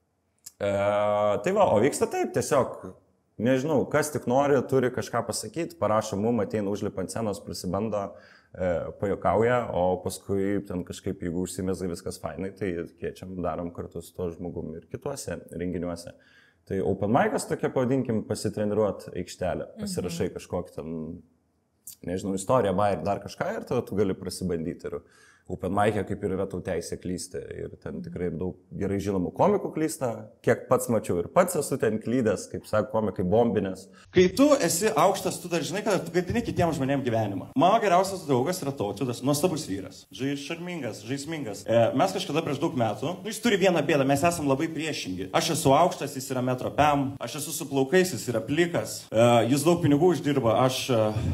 A: Tai va, o vyksta taip, tiesiog, nežinau, kas tik nori, turi kažką pasakyti, parašo mum, ateina užlipa ant scenos, prisibando, pajokauja, o paskui ten kažkaip, jeigu užsimezga viskas fainai, tai kviečiam, darom kartu su to žmogumi ir kituose renginiuose. Tai open mic'as tokia, pavadinkim, pasitreniruoti aikštelę, pasirašai kažkokį ten, nežinau, istoriją, ir dar kažką ir tada tu gali prasibandyti. Ir open mic'e kaip ir yra tau teisė klysti ir ten tikrai daug gerai žinomų komikų klysta, kiek pats mačiau ir pats esu ten klydęs, kaip sako komikai, bombinės.
E: Kai tu esi aukštas, tu dar žinai, kad tu gadini kitiems žmonėms gyvenimą. Mano geriausias draugas yra Tautvydas, nuostabus vyras, šarmingas, žaismingas. Mes kažkada prieš daug metų, jis turi vieną bėdą, mes esam labai priešingi. Aš esu aukštas, jis yra 1,5 m, aš esu su plaukais, jis yra plikas, jis daug pinigų uždirba, aš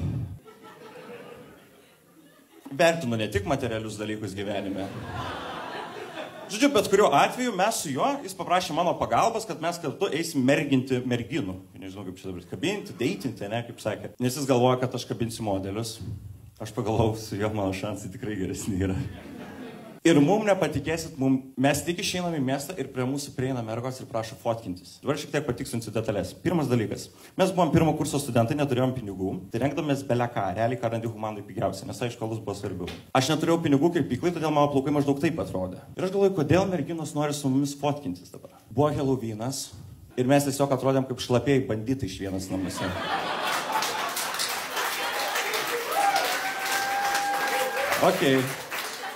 E: vertinu ne tik materialius dalykus gyvenime. Žodžiu, bet kuriuo atveju mes su juo, jis paprašė mano pagalbos, kad mes kartu eisim merginti merginų. Nežinau, kaip čia dabar, kabinti, deitinti, ne, kaip sakė. Nes jis galvoja, kad aš kabinsiu modelius. Aš pagalvojau, su juo mano šansai tikrai geresni yra. Ir mum nepatikėsit, mes tik išeinam į miestą ir prie mūsų prieina mergos ir prašo fotkintis. Dabar šiek tiek patikslinsiu detalės. Pirmas dalykas. Mes buvom pirmo kurso studentai, neturėjom pinigų. Tai rengdamės beleką, realiai ką randi humandai pigiausia, nes aišku, alus buvo svarbiau. Aš neturėjau pinigų kaip pyklai, todėl mano plaukai maždaug taip atrodė. Ir aš galvoju, kodėl merginos nori su mumis fotkintis dabar. Buvo Helovynas ir mes tiesiog atrodėm kaip šlapiai banditai iš vienas namuose. Okay.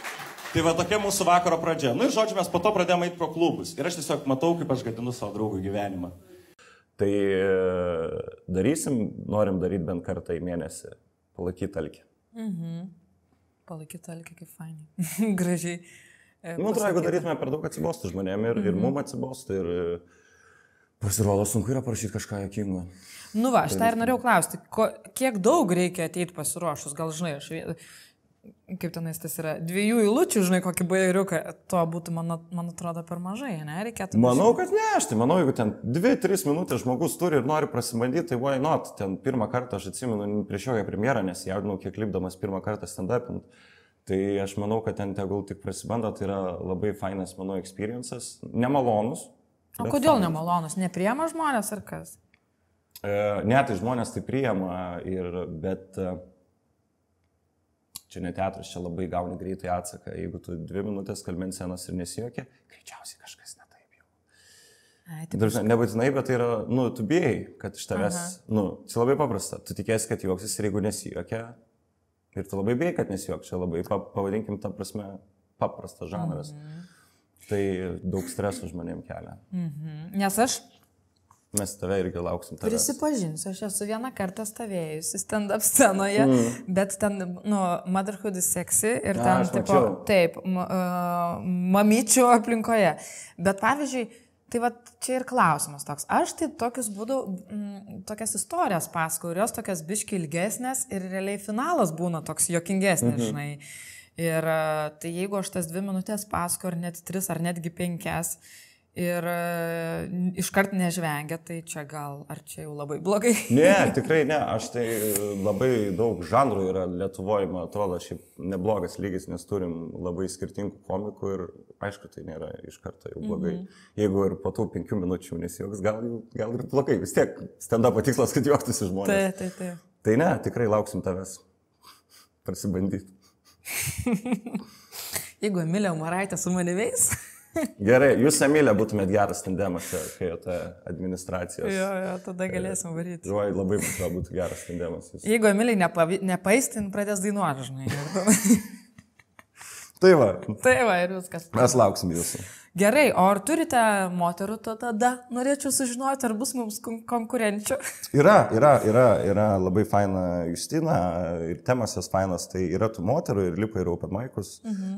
E: Tai va tokia mūsų vakaro pradžia. Nu ir žodžiu, mes po to pradėjome eiti pro klubus. Ir aš tiesiog matau, kaip aš gadinu savo draugų gyvenimą.
A: Tai darysim, norim daryti bent kartą į mėnesį. Palaikyti alkį.
B: Palaikyti alkį, kaip fainai. Gražiai.
A: Nu, atrodo, jeigu darytume per daug atsibostų žmonėm ir mum atsibostų ir pasirodo sunku yra parašyti kažką juokingo.
B: Nu va, aš tai ir norėjau klausti, kiek daug reikia ateiti pasiruošus, gal žinai, kaip tenais tas yra, 2 eilučių, žinai, kokį bajeriuką, to būtų, man atrodo, per mažai, ne? Reikėtų...
A: Manau, kad ne, aš tai manau, jeigu ten 2-3 minutės žmogus turi ir nori prasimandyti, tai why not, ten pirmą kartą, aš atsimenu, prieš jokią premjerą, nes jaudinau, kiek lipdamas pirmą kartą stand-upint, tai aš manau, kad ten tegul tik prasimanda, tai yra labai fainas, manau, experiences, nemalonus.
B: O kodėl nemalonus? Nepriema žmonės ar kas?
A: Ne, tai žmonės tai priema, bet čia ne teatras, čia labai gauni greitai atsaką. Jeigu tu 2 minutės kalbėn scenos ir nesijuokia, greičiausiai kažkas ne taip jau. Dažnai, nebūtinai, bet tai yra, nu, tu bijai, kad iš tavęs, čia labai paprasta. Tu tikėsi, kad juoksis ir jeigu nesijuokia, ir tu labai bijai, kad nesijuok, čia labai, pavadinkim, ta prasme, paprastas žanras. Tai daug streso žmonėm kelia.
B: Nes
A: mes tave irgi lauksim tavęs.
B: Prisipažinsiu, aš esu vieną kartą stovėjusi stand-up scenoje, bet ten, motherhood is sexy ir ten, taip, mamyčių aplinkoje. Bet pavyzdžiui, tai va čia ir klausimas toks. Aš tai tokias istorijas pasakau, ir jos tokias biški ilgesnės ir realiai finalas būna toks juokingesnis, žinai. Ir tai jeigu aš tas 2 minutės pasakau, ar net 3, ar netgi 5, ir iškart nežvengia, tai čia gal, ar čia jau labai blogai?
A: Ne, tikrai ne, aš tai labai daug žanrų yra Lietuvoje, man atrodo, šiaip neblogas lygis, nes turim labai skirtingų komikų ir aišku, tai nėra iš karto jau blogai. Jeigu ir po tų 5 minučių nesijuoks, gal ir blogai, vis tiek stand-upo tikslas, kad juoktųsi žmonės.
B: Taip.
A: Tai ne, tikrai lauksim tavęs prasibandyti.
B: Jeigu Emilija Umaraitė su manimi eis.
A: Gerai, jūs, Emilija, būtumėt geras tandemas, kai ta administracijos.
B: Jo, tada galėsim varyti.
A: Žuoj, labai būtų geras tandemas.
B: Jeigu Emilija nepaistin, pradės dainuoti, žinai.
A: Tai va,
B: ir viskas.
A: Mes lauksim jūsų.
B: Gerai, o ar turite moterų tada? Norėčiau sužinoti, ar bus mums konkurenčių.
A: Yra labai faina Justina ir temas jos fainas, tai yra tų moterų ir lipa ir open mic'us.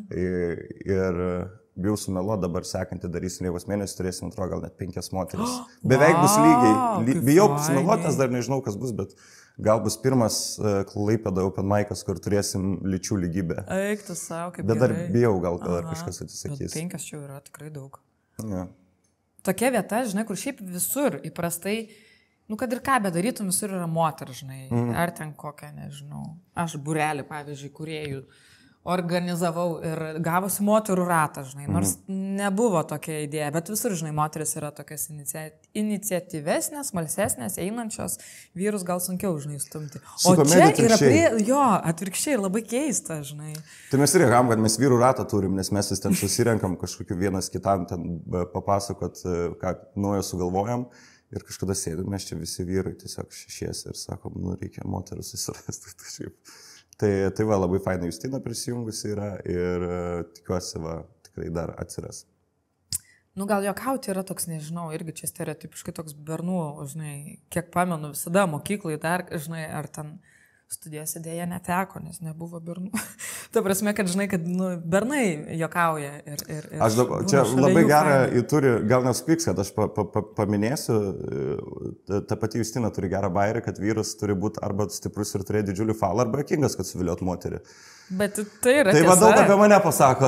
A: Ir bijau sumeluoti, dabar sekantį darysim Liepos mėnesį, turėsim, atrodo, gal net 5 moteris. Beveik bus lygiai. Bijau sumeluoti, nes dar nežinau, kas bus, bet gal bus pirmas Klaipėda open mic'as, kur turėsim lyčių lygybę.
B: Eik tu savo, kaip
A: bet dar bijau, gal kažkas atsisakys.
B: 5 čia yra tikrai daug.
A: Ja.
B: Tokia vieta, žinai, kur šiaip visur įprastai, kad ir ką bedarytum, visur yra moteris, žinai. Ar ten kokią, nežinau. Aš būrelį, pavyzdžiui, kūrėjų organizavau ir gavosi moterų ratą, žinai, nors nebuvo tokia idėja, bet visur, žinai, moteris yra tokias iniciatyvesnės, smalsesnės, einančios, vyrus gal sunkiau, žinai, stumti. O čia yra atvirkščiai ir labai keista, žinai.
A: Tai mes ir reagam, kad mes vyrų ratą turim, nes mes vis ten susirenkam kažkokiu vienas kitam ten papasakot, ką naujo sugalvojam. Ir kažkada sėdėm, mes čia visi vyrai tiesiog šešiesi ir sakom, reikia moterų susirasti. Tai va, labai faina Justina prisijungusi yra ir tikiuosi, tikrai dar atsiras.
B: Gal juokauti yra toks, nežinau, irgi čia stereotipiškai toks bernų, žinai, kiek pamenu, visada mokyklai dar, žinai, ar ten studijose dėja neteko, nes nebuvo bernų. Ta prasme, kad žinai, kad bernai juokauja.
A: Aš dabar, čia labai gerą turi, gal nesupyks, kad aš paminėsiu, ta pati Justina turi gerą bairį, kad vyras turi būti arba stiprus ir turėti didžiulį falą, arba jokingas, kad suviliot moterį.
B: Bet tai yra tiesa.
A: Tai daug apie mane pasako.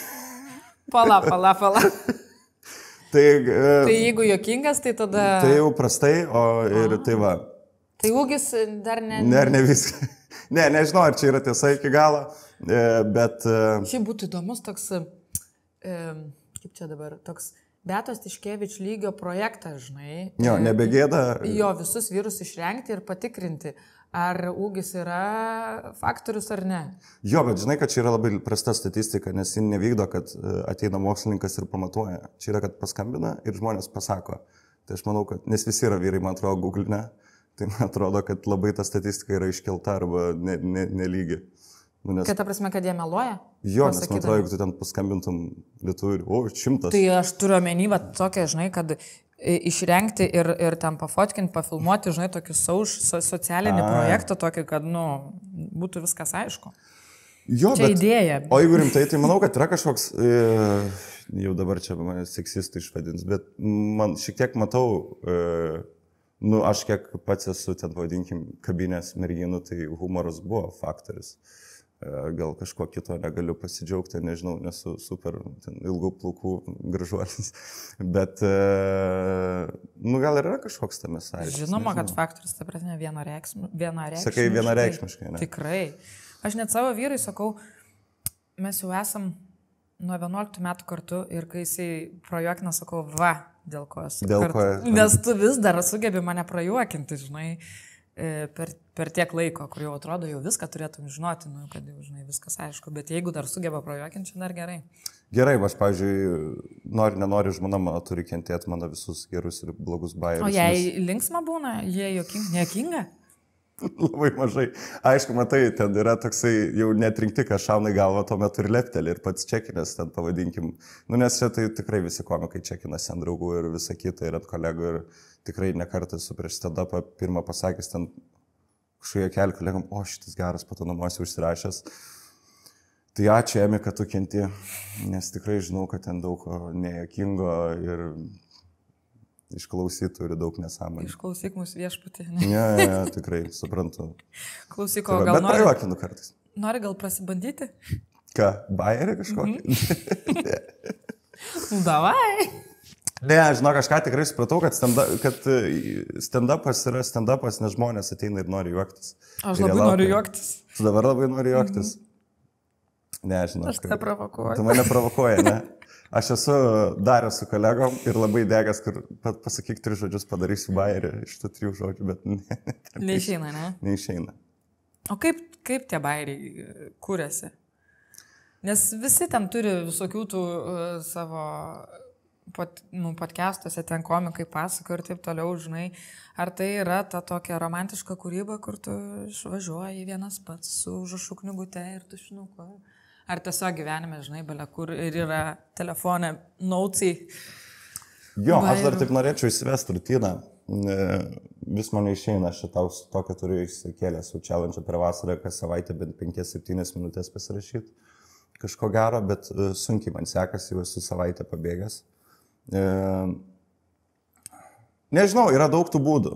B: Pala.
A: Tai
B: jeigu jokingas, tai tada...
A: Tai jau prastai, ir tai va.
B: Tai ūgis dar ne...
A: Ne viską. Nežinau, ar čia yra tiesa iki galo, bet...
B: Šiaip būtų įdomus toks, kaip čia dabar, toks Beatos Tiškevič lygio projektas, žinai.
A: Jo, nebegėda.
B: Jo, visus vyrus išrengti ir patikrinti, ar ūgis yra faktorius ar ne.
A: Jo, bet žinai, kad čia yra labai prasta statistika, nes ji nevykdo, kad ateina mokslininkas ir pamatuoja. Čia yra, kad paskambina ir žmonės pasako. Tai aš manau, kad, nes visi yra vyrai, man atrodo, Google'ne. Tai man atrodo, kad labai ta statistika yra iškelta arba nelygi. Nu, nes,
B: Kad ta prasme, kad jie meluoja?
A: jo, nes man
B: Pasakydami.
A: atrodo, jeigu tu ten paskambintum lietuvių ir, 100.
B: Tai aš turiu omeny, va, tokia, žinai, kad išrengti ir ten pafotkinti, pafilmuoti, žinai, tokį socialinį projektą, tokį, kad, nu, būtų viskas aišku.
A: Jo,
B: Čia idėja.
A: O jeigu rimtai, tai manau, kad yra kažkoks, jau dabar čia mane seksistų išvadins, bet man šiek tiek matau, nu, aš kiek pats esu ten, vadinkim, kabinės merginų, tai humoras buvo faktorius. Gal kažko kito negaliu pasidžiaugti, nežinau, nesu super ilgų plaukų gražuolis, bet, nu, gal ir yra kažkoks tame sąlygas.
B: Žinoma, kad faktorius, ta prasme, vienareikšmiškai.
A: Sakai, vienareikšmiškai, ne?
B: Tikrai. Aš net savo vyrui sakau, mes jau esam nuo 11 metų kartu ir kai jisai prajuokina, sakau, va, dėl ko esu kartu. Nes tu vis dar sugebi mane prajuokinti, žinai. Per tiek laiko, kur jau atrodo, jau viską turėtum žinoti, nu, kad jau, žinai, viskas aišku, bet jeigu dar sugeba prajuokinti, dar gerai.
A: Gerai, aš, pavyzdžiui, nenori žmona mano turi kentėti mano visus gerus ir blogus bairius.
B: O jei linksma būna, jie nejuokinga?
A: Labai mažai. Aišku, matai, ten yra toksai jau netrinkti, kas šauna į galvą, tuo metu ir leptelį, ir pats čekinės, ten pavadinkim. Nu, nes čia tai tikrai visi komikai čekinasi ant draugų ir visa kita, ir ant kolegų, ir tikrai nekartą esu prieš stand-upą pirmą pasakęs ten kažkoje kelių kolegom, o šitas geras, po to namuose užsirašęs. Tai ačiū, Emi, kad tu kenti, nes tikrai žinau, kad ten daug nejuokingo ir išklausytų ir daug nesąmonė.
B: Išklausyk mūsų viešpatį.
A: Ne, tikrai, suprantu.
B: Klausyk,
A: o gal nori... Bet prajuokinu kartais.
B: Nori gal prasibandyti?
A: Ką, bajerį kažkokį?
B: Davai.
A: Ne, žinok, aš ką tikrai supratau, kad stand-upas yra stand-upas, nes žmonės ateina ir nori juoktis.
B: Aš labai noriu juoktis.
A: Tu dabar labai nori juoktis? Ne, žinok.
B: Aš tave provokuoju.
A: Tu mane provokuoji, ne? Aš esu daręs su kolegom ir labai degęs, kur pasakyk 3 žodžius, padarysiu bajerį iš tų 3 žodžių, bet ne.
B: Neišeina, ne?
A: Neišeina.
B: O kaip tie bairiai kūrėsi? Nes visi ten turi visokių tų savo podcastuose, ten komikai pasako ir taip toliau, žinai. Ar tai yra ta tokia romantiška kūryba, kur tu išvažiuoji vienas pats su užrašų knygute ir tušinuku? Ar tiesiog gyvenime, žinai, belia kur ir yra telefone, nautsai?
A: Jo, aš dar taip norėčiau įsivesti rutiną. Vis man išeina, aš tokią turiu įsikėlęs su challenge per vasarą, kas savaitę bent 5-7 minutės pasirašyti. Kažko gero, bet sunkiai man sekasi, jau esu savaitę pabėgęs. Nežinau, yra daug tų būdų.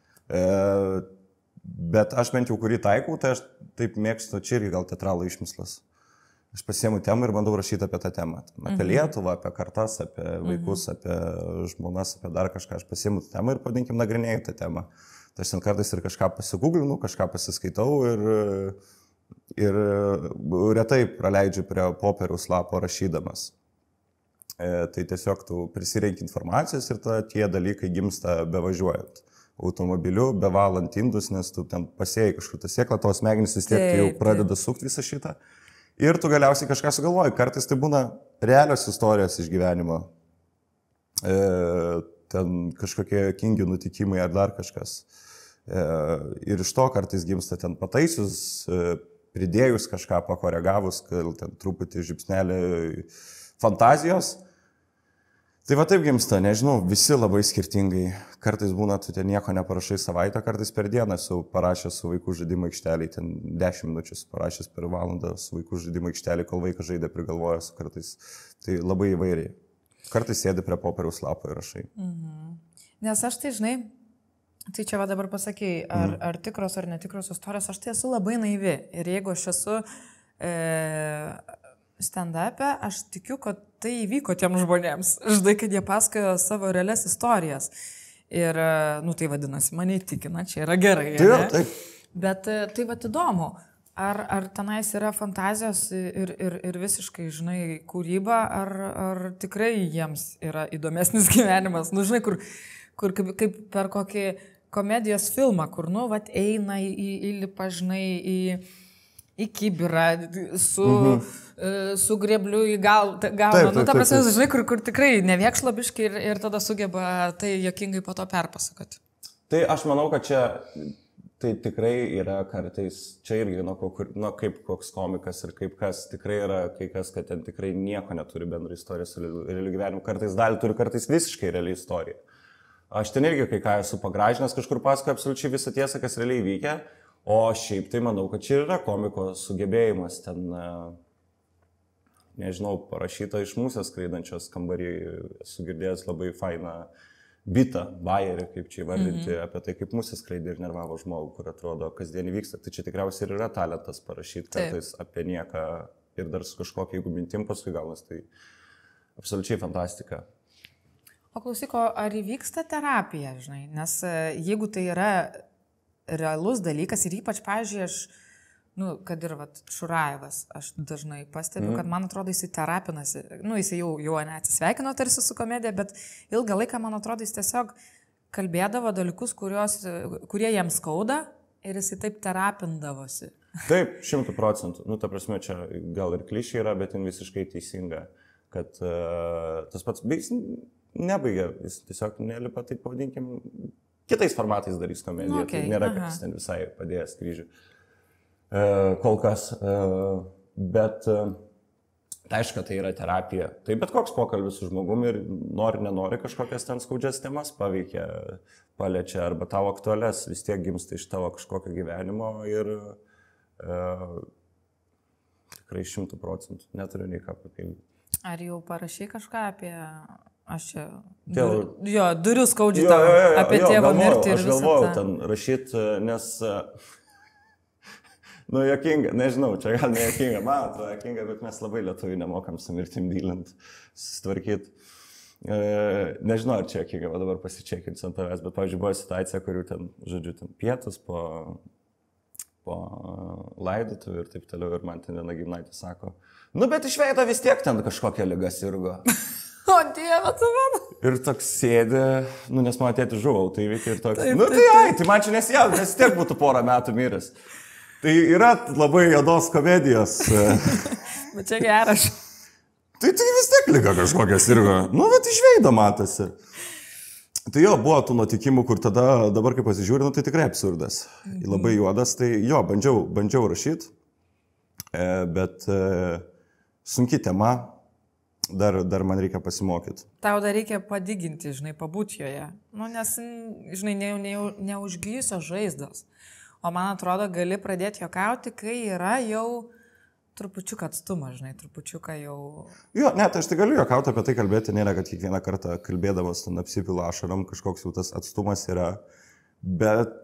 A: Bet aš bent jau kurį taikau, tai aš taip mėgstu, čia irgi gal teatralo išmislas. Aš pasiemu temą ir bandau rašyti apie tą temą. Apie Lietuvą, apie kartas, apie vaikus, apie žmonas, apie dar kažką. Aš pasiemu tą temą ir, padinkim, nagrinėju tą temą. Tai aš ten kartais ir kažką pasigūglinu, kažką pasiskaitau ir retai praleidžiu prie popieriaus lapo rašydamas. Tai tiesiog tu prisirenki informacijos ir tie dalykai gimsta bevažiuojant automobiliu, bevalant indus, nes tu ten pasėjai kažkur tą sėklą, tos smegenys vis tiek jau pradeda sukti visą šitą. Ir tu galiausiai kažką sugalvoji. Kartais tai būna realios istorijos iš gyvenimo. Ten kažkokie juokingi nutikimai ar dar kažkas. Ir iš to kartais gimsta ten pataisius, pridėjus kažką, pakoregavus, ten truputį žipsnelį fantazijos. Tai va taip gimsta, nežinau, visi labai skirtingai. Kartais būna, tu ten nieko neparašai savaitę, kartais per dieną esu parašęs su vaikų žaidimo aikšteliai, ten 10 minučių parašęs per valandą su vaikų žaidimo aikšteliai, kol vaikas žaidė prigalvojęs kartais. Tai labai įvairiai. Kartais sėdi prie popieriaus lapo ir rašai.
B: Nes aš tai, žinai, tai čia va dabar pasakei, ar tikros ar netikros istorijos, aš tai esu labai naivi. Ir jeigu aš esu stand-up'e, aš tikiu, kad tai įvyko tiem žmonėms. Žinai, kad jie pasakojo savo realias istorijas. Ir, nu, tai vadinasi, mane įtikina, čia yra gerai.
A: Taip.
B: Bet tai va įdomu, ar tenais yra fantazijos ir visiškai, žinai, kūryba, ar tikrai jiems yra įdomesnis gyvenimas. Nu, žinai, kur kaip per kokį komedijos filmą, kur, nu, va, eina įlipa, žinai, į kibirą, su grebliu į galvą. Nu, ta prasme, žinai, kur tikrai neviekšlabiškai ir tada sugeba tai juokingai po to perpasakoti.
A: Tai aš manau, kad čia Tai tikrai yra kartais, čia irgi kaip koks komikas ir kaip kas, tikrai yra kai kas, kad ten tikrai nieko neturi bendro istorija su realiu gyvenimu, kartais dalį turi, kartais visiškai reali istorija. Aš ten irgi kai ką esu pagražinęs, kažkur pasakoju absoliučiai visą tiesą, kas realiai vykia, o šiaip tai manau, kad čia yra komiko sugebėjimas ten, nežinau, parašyta iš musės skraidančios kambarį, esu girdėjęs labai fainą bitą, bajerį, kaip čia įvardinti, apie tai, kaip musė skraidė ir nervavo žmogų, kur atrodo kasdienį vyksta. Tai čia tikriausiai ir yra talentas parašyti kartais apie nieką ir dar su kažkokia, jeigu mintim paskui gaunas, tai absoliučiai fantastika.
B: O klausyko, ar įvyksta terapija, žinai? Nes jeigu tai yra realus dalykas ir ypač, pavyzdžiui, aš, kad ir Šurajevas, aš dažnai pastebiu, kad man atrodo jis terapinasi, jis jau neatsisveikino tarsi su komedija, bet ilgą laiką, man atrodo, jis tiesiog kalbėdavo dalykus, kurie jam skauda ir jis taip terapindavosi.
A: Taip, 100%. Ta prasme, čia gal ir klišė yra, bet jin visiškai teisinga, kad tas pats jis nebaigia, jis tiesiog nelipa, taip pavadinkim, kitais formatais darys komediją, tai nėra, kad jis ten visai padėjęs kryžių. Kol kas, bet tai aišku, tai yra terapija. Tai bet koks pokalbis su žmogumi ir nenori kažkokias ten skaudžias temas paveikia, paliečia arba tavo aktualias, vis tiek gimsta iš tavo kažkokio gyvenimo ir tikrai 100%, neturiu nei ką papildyti.
B: Ar jau parašai kažką apie, aš čia, duriu skaudžiai tavo, apie tėvo mirtį ir visą tą?
A: Aš galvojau ten rašyti, nes... Jokinga, nežinau, čia gal ne jokinga, man atrodo jokinga, bet mes labai lietuviai nemokam su mirtim dylint, susitvarkyti. Nežinau, ar čia jokinga, dabar pasičekinti ant tavęs, bet, pavyzdžiui, buvo situacija, kurių ten, žodžiu, ten pietus po laidotuvių ir taip toliau, ir man ten viena gimnaitė sako, bet iš veido vis tiek ten kažkokia liga sirgo.
B: O Dieve, tu man.
A: Ir toks sėdė, nes mano tėtis žuvo, tai įvykiai ir toks, tai man čia nesijau, nes tiek būtų porą metų miręs. Tai yra labai juodos komedijos.
B: Bet čia geras.
A: Tai vis tiek liga kažkokia sirgo. Bet iš veido matosi. Tai buvo tų nutikimų, kur tada, dabar kai pasižiūrė, tai tikrai absurdas. Labai juodas, tai bandžiau rašyti, bet sunki tema, dar man reikia pasimokyti.
B: Tau dar reikia padiginti, žinai, pabūti joje. Nes, žinai, neužgyjusios žaizdos. O man atrodo, gali pradėti juokauti, kai yra jau trupučiuką atstumą, žinai, trupučiuką jau...
A: Aš tai galiu juokauti apie tai kalbėti, nėra, kad kiekvieną kartą kalbėdamas ten apsipila ašarom, kažkoks jau tas atstumas yra, bet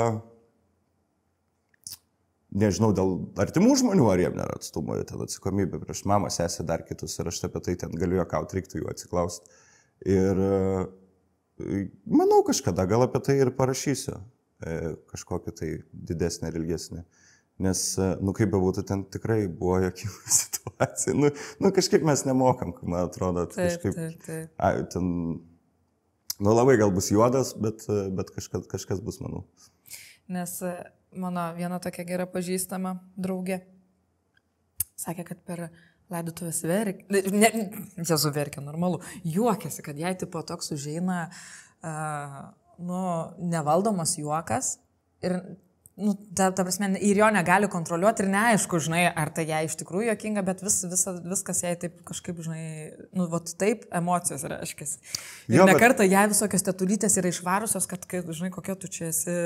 A: nežinau, dėl artimų žmonių, ar jiem nėra atstumo, ten atsakomybė prieš mamą, sesę, dar kitus, ir aš apie tai ten galiu juokauti, reiktų jų atsiklausti. Ir manau, kažkada gal apie tai ir parašysiu. Kažkokią tai didesnę ir ilgesnę. Nes, kaip bebūtų, ten tikrai buvo jokingų situacijų. Kažkaip mes nemokam, man atrodo.
B: Taip.
A: Ten, labai gal bus juodas, bet kažkas bus, manau.
B: Nes mano viena tokia gera pažįstama draugė sakė, kad per laidotuvės verkė, normalu, juokėsi, kad jai tipo toks užeina... nevaldomas juokas ir, ta prasme, ir jo negali kontroliuoti ir neaišku, žinai, ar tai jai iš tikrųjų juokinga, bet viskas jai taip kažkaip, žinai, taip emocijos reiškiasi. Ir nekartą jai visokios tetulytės yra išvarusios, kad, žinai, kokia tu čia esi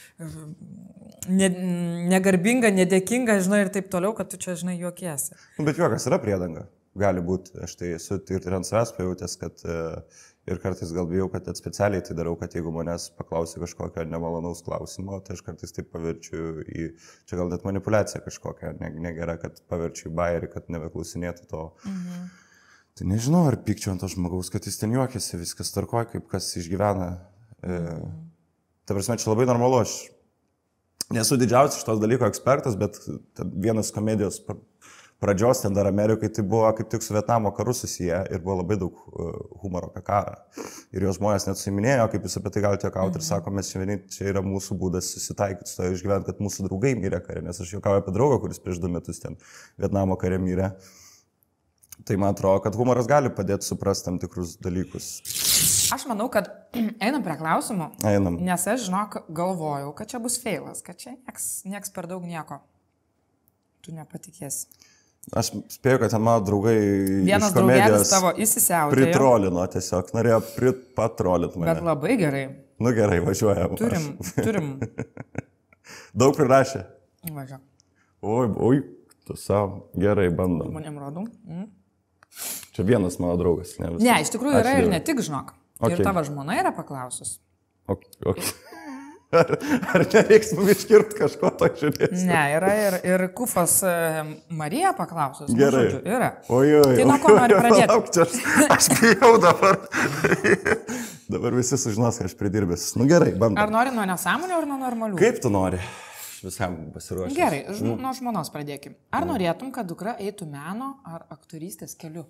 B: negarbinga, nedėkinga, žinai, ir taip toliau, kad tu čia, žinai, juokiesi.
A: Bet juokas yra priedanga, gali būti, aš tai esu ir ant savęs pajutęs, kad ir kartais gal bijau, kad specialiai tai darau, kad jeigu manęs paklausia kažkokio nemalonaus klausimo, tai aš kartais taip paverčiu į, čia gal net manipulacija kažkokia, negera, kad paverčiu į bajerį, kad nebeklausinėtų to. Tai nežinau, ar pykčiau ant to žmogaus, kad jis ten juokiasi, viskas tarkoja, kaip kas išgyvena. Ta prasme, čia labai normalu, aš nesu didžiausias šitos dalyko ekspertas, bet vienas komedijos pradžios ten dar Amerikai, tai buvo kaip tik su Vietnamo karu susiję ir buvo labai daug humoro apie karą. Ir jos žmonės net suiminėjo, kaip jūs apie tai galite juokauti ir sako, čia yra mūsų būdas susitaikyti su to išgyventi, kad mūsų draugai mirė kare, nes aš juokauju apie draugą, kuris prieš 2 metus ten Vietnamo kare mirė. Tai man atrodo, kad humoras gali padėti suprasti tam tikrus dalykus.
B: Aš manau, kad einam prie klausimų.
A: Einam.
B: Nes aš, žinok, galvojau, kad čia bus feilas, kad čia nieks per daug nieko. Tu nepatikėsi.
A: Aš spėjau, kad ten mano draugai
B: Vienas
A: iš
B: draugelis
A: komedijos
B: tavo įsisiautėjo.
A: pritrolino tiesiog, norėjo patrolint mane.
B: Bet labai gerai.
A: Nu gerai, važiuojam.
B: Turim.
A: Daug prirašė.
B: Važiuok.
A: Oi, tu savo. Gerai, bandom.
B: Žmonėm rodau.
A: Čia vienas mano draugas.
B: Ne, iš tikrųjų yra
A: Ačiū
B: ir
A: Dievui.
B: ne tik, žinok.
A: Okay.
B: Ir tavo žmona yra paklausus.
A: Okay. Ar nereiks mums iškirti kažko to žiūrėti?
B: Ne, yra ir Kufos Marija paklausus.
A: Gerai.
B: Nu, žodžiu, yra.
A: Oi.
B: Tai nuo ko nori pradėti?
A: Lauk, čia aš bijau dabar. Dabar visi sužinos, kad aš pridirbęs. Nu gerai, bandom.
B: Ar nori nuo nesąmonių, ar nuo normalių?
A: Kaip tu nori? Aš visam pasiruošęs.
B: Gerai, nuo žmonos pradėkim. Ar norėtum, kad dukra eitų meno ar aktorystės keliu?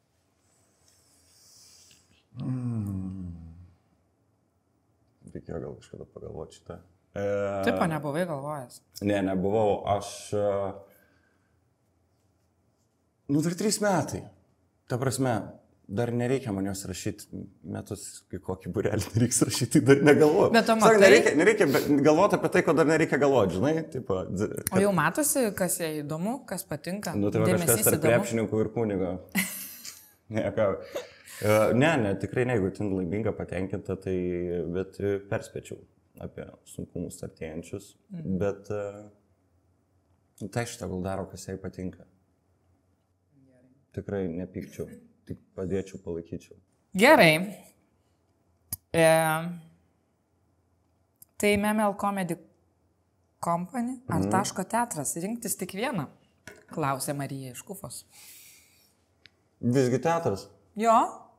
A: Reikėjo gal kažkada pagalvoti šitą.
B: Taip, o nebuvai galvojęs.
A: Ne, nebuvau. Aš... Nu, dar 3 metai. Ta prasme, dar nereikia man jos rašyti metus, kai kokį burelį nereiks rašyti, dar negalvoju.
B: Bet to matai?
A: Nereikia galvoti apie tai, ko dar nereikia galvoti, žinai. Tipo,
B: O jau matosi, kas jai įdomu, kas patinka.
A: Nu, tai va kažkas tarp krepšininkų ir kunigo. Ne, ką. Ne, tikrai ne, jeigu tin laiminga, patenkinta, tai bet perspėčiau apie sunkumus artėjančius, bet tai šitą gal daro, kas jai patinka. Tikrai nepykčiau, tik padėčiau, palaikyčiau.
B: Gerai. Tai Memel Comedy Company ar Taško teatras? Rinktis tik vieną? Klausė Marija iš Kufos.
A: Visgi teatras?
B: Jo.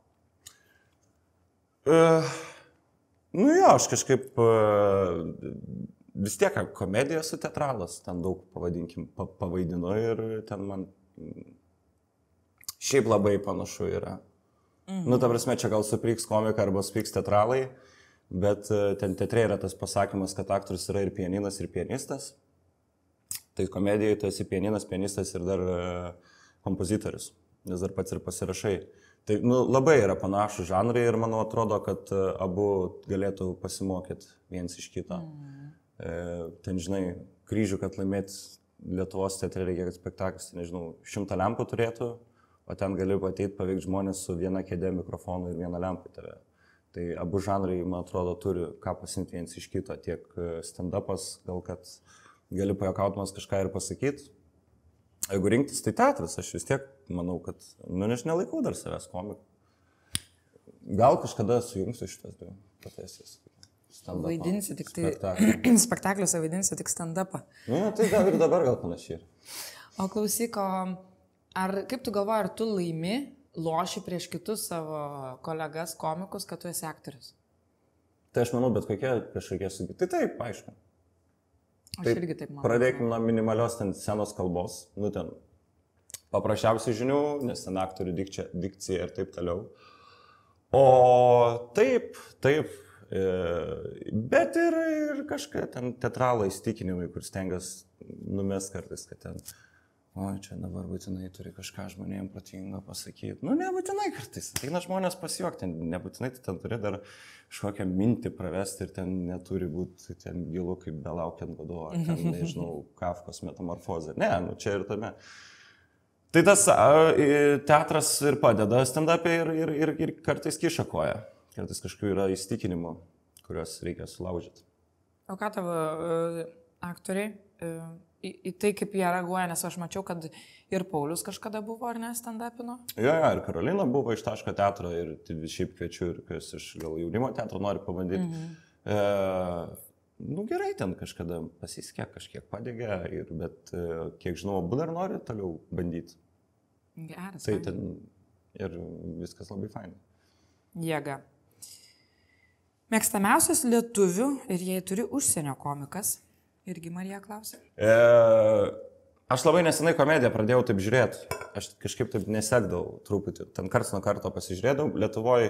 A: Nu jo, aš kažkaip vis tiek komedija su teatralas, ten daug, pavadinkim, pavaidinu ir ten man šiaip labai panašu yra. Nu, ta prasme, čia gal supyks komika arba supyks teatralai, bet ten teatre yra tas pasakymas, kad aktorius yra ir pianinas, ir pianistas. Tai komedijoje tu esi pianinas, pianistas ir dar kompozitorius, nes dar pats ir pasirašai. Tai nu, labai yra panašų žanrai ir manau atrodo, kad abu galėtų pasimokyti viens iš kito. Ten, žinai, kryžių, kad laimėti Lietuvos teatre reikia, kad spektaklis, nežinau, 100 lempų turėtų, o ten gali ateiti paveikti žmonės su viena kėdė mikrofonu ir viena lempa tave. Tai abu žanrai, man atrodo, turi ką pasimti viens iš kito. Tiek stand-upas, gal kad gali pajuokautumas kažką ir pasakyti. Jeigu rinktis, tai teatras, aš vis tiek manau, kad, nu, aš nelaikau dar savęs komiku. Gal kažkada sujungsiu šitas dvi profesijas.
B: Vaidinsi tik tai, spektakliuose vaidinsi tik stand-upą.
A: Nu, tai gal ir dabar gal panašiai.
B: O klausyk, ar kaip tu galvoji, ar tu laimi, loši prieš kitus savo kolegas komikus, kad tu esi aktorius?
A: Tai aš manau, bet kokie kažkokie sugi. Tai taip, aišku.
B: Aš irgi taip manau.
A: Pradėkime nuo minimalios ten scenos kalbos, nu ten paprasčiausių žinių, nes ten aktorių dikcija ir taip toliau. O taip, bet ir kažką ten teatralai įstikinimai, kur stengias numes kartais, kad ten, o čia dabar būtinai turi kažką žmonėms protingo pasakyti. Nu, nebūtinai kartais, ateina žmonės pasijuokti, nebūtinai ten turi dar kažkokią mintį pravesti ir ten neturi būti ten gilu kaip belaukiant Godo, ar ten, nežinau, Kafkos metamorfozė. Ne, nu čia ir tame. Tai tas teatras ir padeda stand-up'e ir kartais kiša koją. Kartais kažkokių yra įstikinimų, kuriuos reikia sulaužyti.
B: O ką tavo aktoriai į tai, kaip jie reaguoja, nes aš mačiau, kad ir Paulius kažkada buvo, ar ne, stand-upino?
A: Jo, ir Karolina buvo iš Taško teatro ir šiaip kviečiu ir kas iš gal jaunimo teatro nori pabandyti. Nu gerai, ten kažkada pasiskė, kažkiek padegė, bet kiek žinau, abu dar nori toliau bandyti.
B: Geras.
A: Tai ten ir viskas labai fainai.
B: Jėga. Mėgstamiausias lietuvių ir jei turi užsienio komikas? Irgi Marija klausė.
A: Aš labai nesenai komediją pradėjau taip žiūrėti. Aš kažkaip taip nesekdavau truputį. Ten karts nuo karto pasižiūrėdavau. Lietuvoje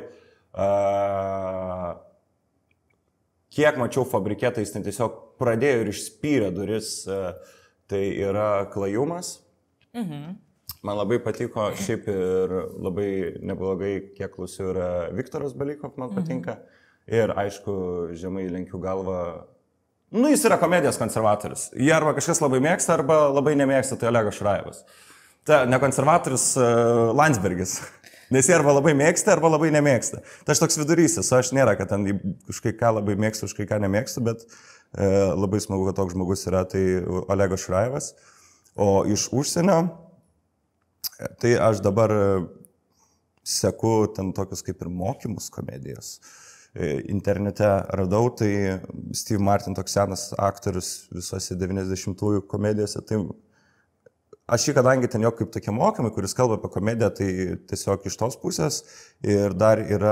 A: kiek mačiau fabriketais, ten tiesiog pradėjo ir išspyrė duris. Tai yra Klajumas. Man labai patiko, šiaip ir labai neblogai, kiek klausiu, yra Viktoras Balykov, man patinka. Ir aišku, žemai lenkiu galvą. Nu, jis yra komedijos konservatorius. Jie arba kažkas labai mėgsta, arba labai nemėgsta, tai Olegas Šurajevas. Tai ne konservatorius Landsbergis. Nes jie arba labai mėgsta, arba labai nemėgsta. Tai aš toks vidurysis, aš nėra, kad ten už kai ką labai mėgstu, už kai ką nemėgstu, bet labai smagu, kad toks žmogus yra, tai Olegas Šurajevas. O iš užsienio, tai aš dabar seku ten tokius kaip ir mokymus komedijos. Internete radau, tai Steve Martin, toks senas aktorius visose 90-ųjų komedijose, tai aš jį, kadangi ten jo kaip tokie mokymai, kuris kalba apie komediją, tai tiesiog iš tos pusės. Ir dar yra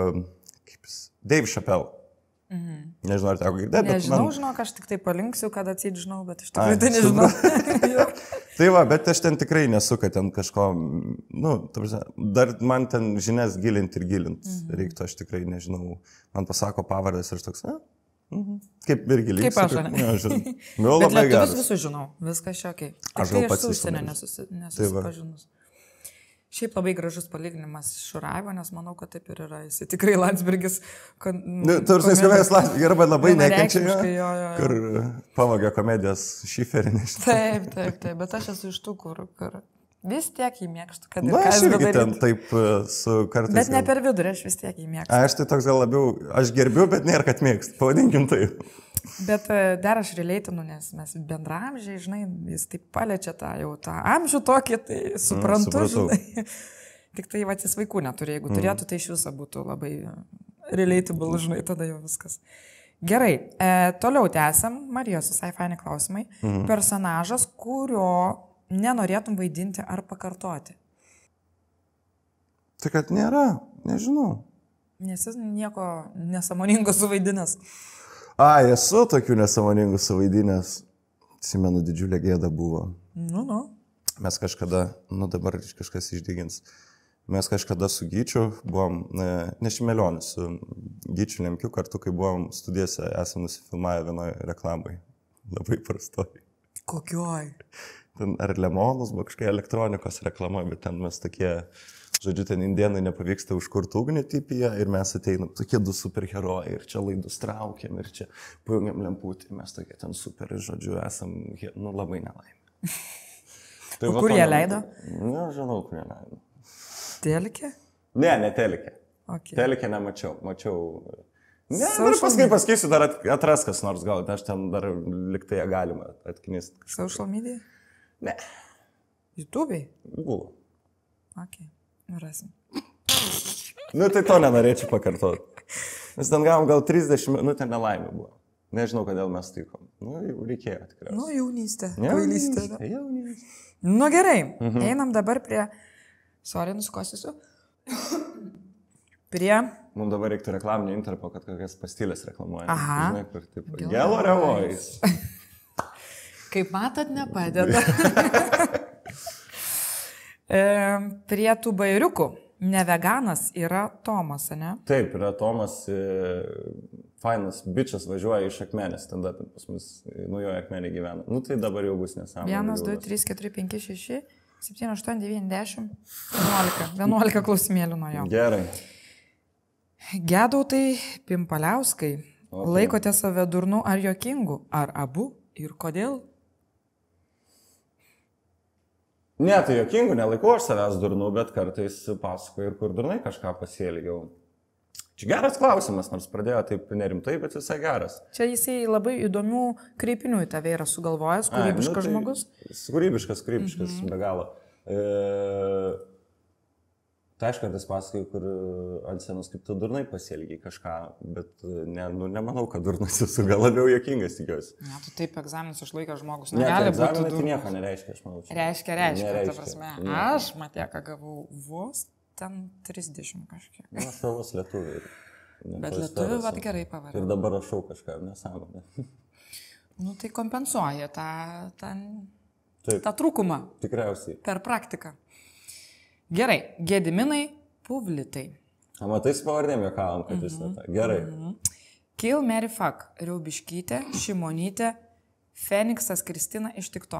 A: Dave Chappelle. Nežinau, ar teko girdėti.
B: Nežinau, žinok, aš tik tai palinksiu, kad atsit žinau, bet iš tikrųjų tai nežinau.
A: Tai va, bet aš ten tikrai nesu, kad ten kažko, nu, dar man ten žinias gilinti ir gilinti. Reiktų, aš tikrai nežinau. Man pasako pavardas ir aš toks, kaip irgi lygiai.
B: Kaip aš, ne?
A: Bet
B: lietuvius visus žinau, viskas šiokiai.
A: Aš
B: tai
A: gal pats
B: su užsienio
A: išsipažinus.
B: nesusipažinus. Šiaip labai gražus palyginimas Šurajevo, nes manau, kad taip ir yra. Jis tikrai Landsbergis.
A: Tarsi skambėjęs Landsbergis, arba labai nekenčia,
B: jo.
A: kur pavogė komedijos šiferį.
B: Taip, bet aš esu iš tų, kur vis tiek jį mėgstu, kad ir
A: Na,
B: ką
A: aš
B: jis
A: irgi ten
B: bedarytų.
A: taip su kartais.
B: Bet ne per vidurį, aš vis tiek jį mėgstu.
A: Aš tai toks gal labiau, aš gerbiu, bet nėra, kad mėgstu. Pavadinkim taip.
B: Bet dar aš relatinu, nes mes bendramžiai, žinai, jis taip paliečia tą amžių tokį, tai suprantu, žinai. Tik tai va, jis vaikų neturi, jeigu turėtų, tai iš viso būtų labai relatable, žinai, tada jau viskas. Gerai, toliau tęsiam, Marijos visai faini klausimai. Personažas, kurio nenorėtum vaidinti ar pakartoti.
A: Tai kad nėra, nežinau.
B: Nes jis nieko nesąmoningo suvaidinęs.
A: Esu tokių nesąmoningų suvaidinęs. Atsimenu, didžiulė gėda buvo.
B: Nu.
A: Mes kažkada, dabar kažkas išdygins. Mes kažkada su Gyčiu buvom, ne Šimelionis, su Gyčiu Lemkiu kartu, kai buvom studijose, esame nusifilmavę vienoje reklamai. Labai prastoj.
B: Kokioj?
A: Ten ar Lemonus, buvo kažkokia elektronikos reklama, bet ten mes tokie, žodžiu, ten indienai nepavyksta užkurti ugnį tipyje ir mes ateinam, tokie du superherojai ir čia laidus traukiam ir čia pajungiam lemputį, mes tokie ten super, žodžiu, esam, labai nelaimė. Tai
B: kur jie leido?
A: Nežinau, kur jie leido.
B: Telikė?
A: Ne telikė.
B: Okay.
A: Telikė nemačiau. Ne, dar pasakysiu, dar atras kas nors gal, aš ten dar liktai galima atkinisti.
B: Social media?
A: Ne.
B: YouTube'ai?
A: Buvo.
B: Ok, rasim.
A: Tai to nenorėčiau pakartoti. Mes ten gavom gal 30 minučių, nelaimė buvo. Nežinau, kodėl mes tykom. Jau reikėjo tikriausiai.
B: Jaunystė. Kvailystė.
A: Jaunystė.
B: Gerai, einam dabar prie... Sorry, nusikosiu. Prie...
A: Mums dabar reiktų reklaminio interpo, kad kokias pastilės reklamuoja.
B: Aha.
A: Žinai, kur taip. Gelo Revojus.
B: Kaip matot, nepadeda. Prie tų bairiukų. Ne veganas yra Tomas, ne?
A: Taip, yra Tomas, fainas bičias, važiuoja iš Akmenės, tada pas mus nujoje Akmenė gyvena. Tai dabar jau bus nesąmonė.
B: 1, 2, 3, 4, 5, 6, 7, 8, 9, 10, 11 klausimėlių nuo jo.
A: Gerai.
B: Gedautai Pimpaliauskai, laikote save durnu ar juokingu? Ar abu? Ir kodėl?
A: Ne, tai juokingu, nelaikau aš savęs durnu, bet kartais pasakoju ir kur durnai kažką pasielgiau. Čia geras klausimas, nors pradėjo taip nerimtai, bet visai geras.
B: Čia jisai labai įdomių kreipinių į tave yra sugalvojęs, kūrybiškas žmogus.
A: Kūrybiškas, be galo. Tai aš kartais pasakoju, kur ant scenos kaip tu durnai pasielgiai kažką, bet nemanau, kad durnas esu, gal labiau juokingas tikiuosi.
B: Ne, tu taip egzaminus išlaikęs žmogus
A: negali būti.
B: Ne,
A: egzaminai tai nieko nereiškia, aš manau.
B: Reiškia, ta prasme. Aš matė, ką gavau vos ten 30 kažkiek.
A: Aš savas lietuviai.
B: Bet lietuvių vat gerai pavarė.
A: Ir dabar rašau kažką, nesąmonę.
B: Tai kompensuoja tą trūkumą.
A: Tikriausiai.
B: Per praktiką. Gerai, Gediminai Puvlitai.
A: Matai, su pavardėm juokavom, kad jis tą. Gerai.
B: Kill, Mary, Fuck. Riaubiškytė, Šimonytė, Feniksas Kristina iš TikTok.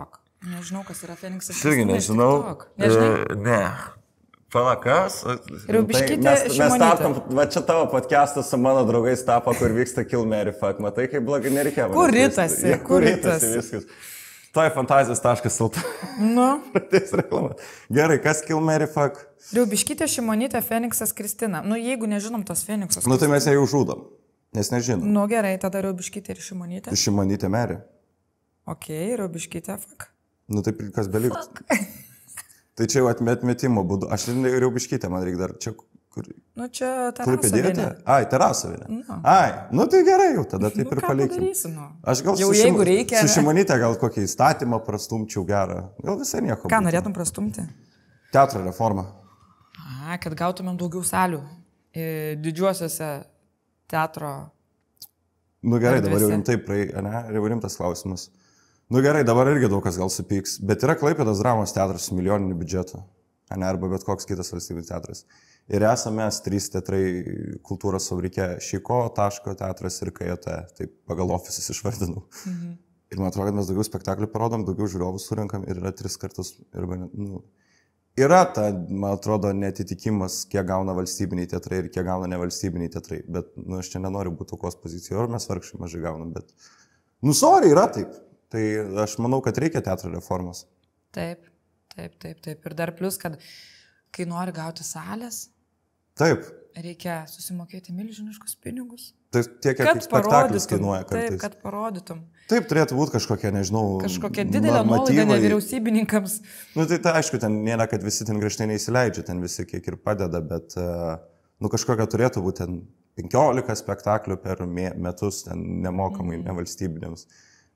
B: Nežinau, kas yra Feniksas.
A: Aš irgi nežinau.
B: Nežinai?
A: Ne. Palakas.
B: Riaubiškytė
A: mes
B: Šimonytė.
A: startam, va čia tavo podcastas su mano draugais tapo, kur vyksta Kill Mary Fuck. Matai, kaip blogai nereikia.
B: Kur ritasi, kur ritasi.
A: Viskas. Tai fantazijos.lt.
B: Nu.
A: Gerai, kas Kill Mary Fuck?
B: Riaubiškytė Šimonytė, Feniksas Kristina. Nu, jeigu nežinom tos Feniksas.
A: Nu, tai mes ją jau žudom, nes nežinom.
B: Nu, gerai, tada Riaubiškytė ir Šimonytė.
A: Šimonytė Mary.
B: Ok, Riaubiškytė, fuck.
A: Nu, tai kas beliks. Tai čia jau atmetimo būdu. Aš Riaubiškytė, man reikia dar čia, kur...
B: Nu, čia
A: Terasovinė.
B: Terasovinė.
A: Ai, Terasovinė. Ai, nu tai gerai jau, tada taip ir
B: ką
A: palikim.
B: padarysi, nu?
A: Aš gal
B: Jau jeigu reikia,
A: su
B: ne?
A: Šimonytė gal kokį įstatymą prastumčiau gerą. Gal visai nieko.
B: Ką norėtum prastumti?
A: Teatro reforma.
B: Kad gautumėm daugiau salių didžiuosiuose teatro.
A: Nu gerai, dabar jau
B: erdvėse.
A: rimtai praeina, ne? Jau rimtas klausimas. Nu gerai, dabar irgi daug kas gal supyks, bet yra Klaipėdos dramos teatras su milijoniniu biudžetu, ne, arba bet koks kitas valstybinis teatras. Ir esame mes 3 teatrai kultūros fabrike Šiko, Taško teatras ir KJT, taip pagal ofisus išvardinau. Ir man atrodo, kad mes daugiau spektaklių parodom, daugiau žiūrovų surinkam ir yra 3 kartus. Yra ta, man atrodo, netitikimas, kiek gauna valstybiniai teatrai ir kiek gauna nevalstybiniai teatrai, bet aš čia nenoriu būti tokios pozicijos, mes vargšai mažai gaunam, bet sorry, yra taip. Tai aš manau, kad reikia teatro reformos.
B: Taip. Ir dar plus, kad kai nori gauti salės,
A: Taip.
B: reikia susimokėti milžiniškus pinigus.
A: Tai tiek, kiek spektaklis kainuoja kartais.
B: Taip, kad parodytum.
A: Taip, turėtų būti kažkokia, nežinau,
B: Kažkokia didelė nuolaida nevyriausybininkams.
A: Nu tai aišku, ten nėra, kad visi ten griežtai neįsileidžia, ten visi kiek ir padeda, bet kažkokia turėtų būti ten 15 spektaklių per metus, ten nemokamai, nevalstybinėms.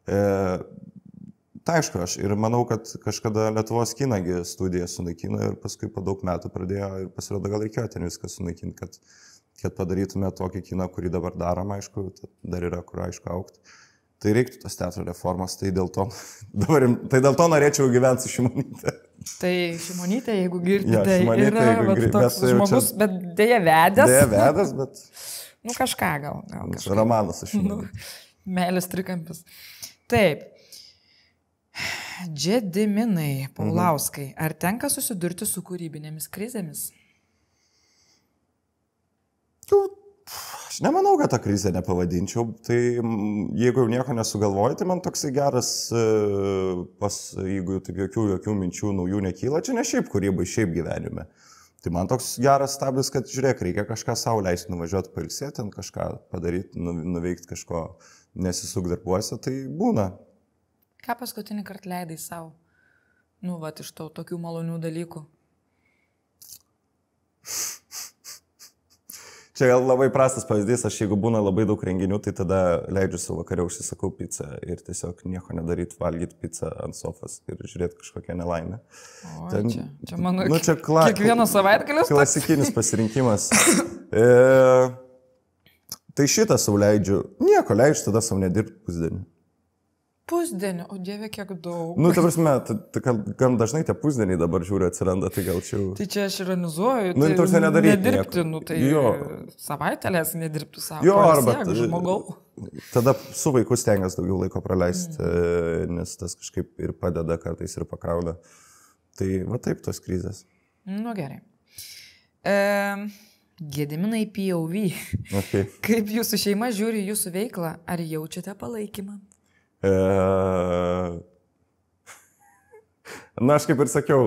A: Tai aišku, aš ir manau, kad kažkada Lietuvos kinagi studiją sunaikino ir paskui po daug metų pradėjo ir pasirodo, gal reikėjo ten viską sunaikinti, kad padarytume tokį kiną, kurį dabar darom, aišku, dar yra kur aišku aukti. Tai reiktų tos teatro reformos, tai dėl to norėčiau gyventi su Šimonytė.
B: Tai Šimonytė, jeigu girdite,
A: Ja, Šimonytė,
B: yra
A: jeigu
B: vat toks
A: mes jau
B: žmogus, bet dėja vedęs.
A: Dėja vedęs, bet...
B: Nu kažką gal kažką.
A: Romanas aš žinau.
B: Meilės trikampis. Taip. Džediminai, Paulauskai, ar tenka susidurti su kūrybinėmis krizėmis?
A: Aš nemanau, kad tą krizę nepavadinčiau. Tai jeigu jau nieko nesugalvoji, tai man toksai geras, jeigu taip jokių minčių naujų nekyla, čia ne šiaip kūrybai, šiaip gyvenime. Tai man toks geras stabdis, kad žiūrėk, reikia kažką savo leisti, nuvažiuoti pailsėti, kažką padaryti, nuveikti kažko nesisuk darbuose, tai būna.
B: Ką paskutinį kartą leidai savo? Iš to tokių malonių dalykų.
A: Čia gal labai prastas pavyzdys, aš jeigu būna labai daug renginių, tai tada leidžiu savo vakarę užsisakau pizzą ir tiesiog nieko nedaryti, valgyti pizzą ant sofas ir žiūrėti kažkokią nelaimę.
B: Čia mano
A: kiekvieno
B: savaitgalis.
A: Klasikinis pasirinkimas. Tai šitą savo leidžiu, nieko leidžiu, tada savo nedirbti pusdienį.
B: Pusdienį, o dieve, kiek daug.
A: Ta prasme, gan dažnai tie pusdieniai dabar žiūri atsiranda, tai gal čia jau...
B: Tai čia aš ironizuoju,
A: tai
B: nedirbti, tai savaitėlės nedirbti savo.
A: Jo, arba
B: žmogau.
A: Tada su vaiku stengiasi daugiau laiko praleisti, nes tas kažkaip ir padeda kartais ir pakrauna. Tai va taip tos krizės.
B: Nu gerai. Gediminai POV.
A: Okay.
B: Kaip jūsų šeima žiūri jūsų veiklą, ar jaučiate palaikymą?
A: Aš kaip ir sakiau,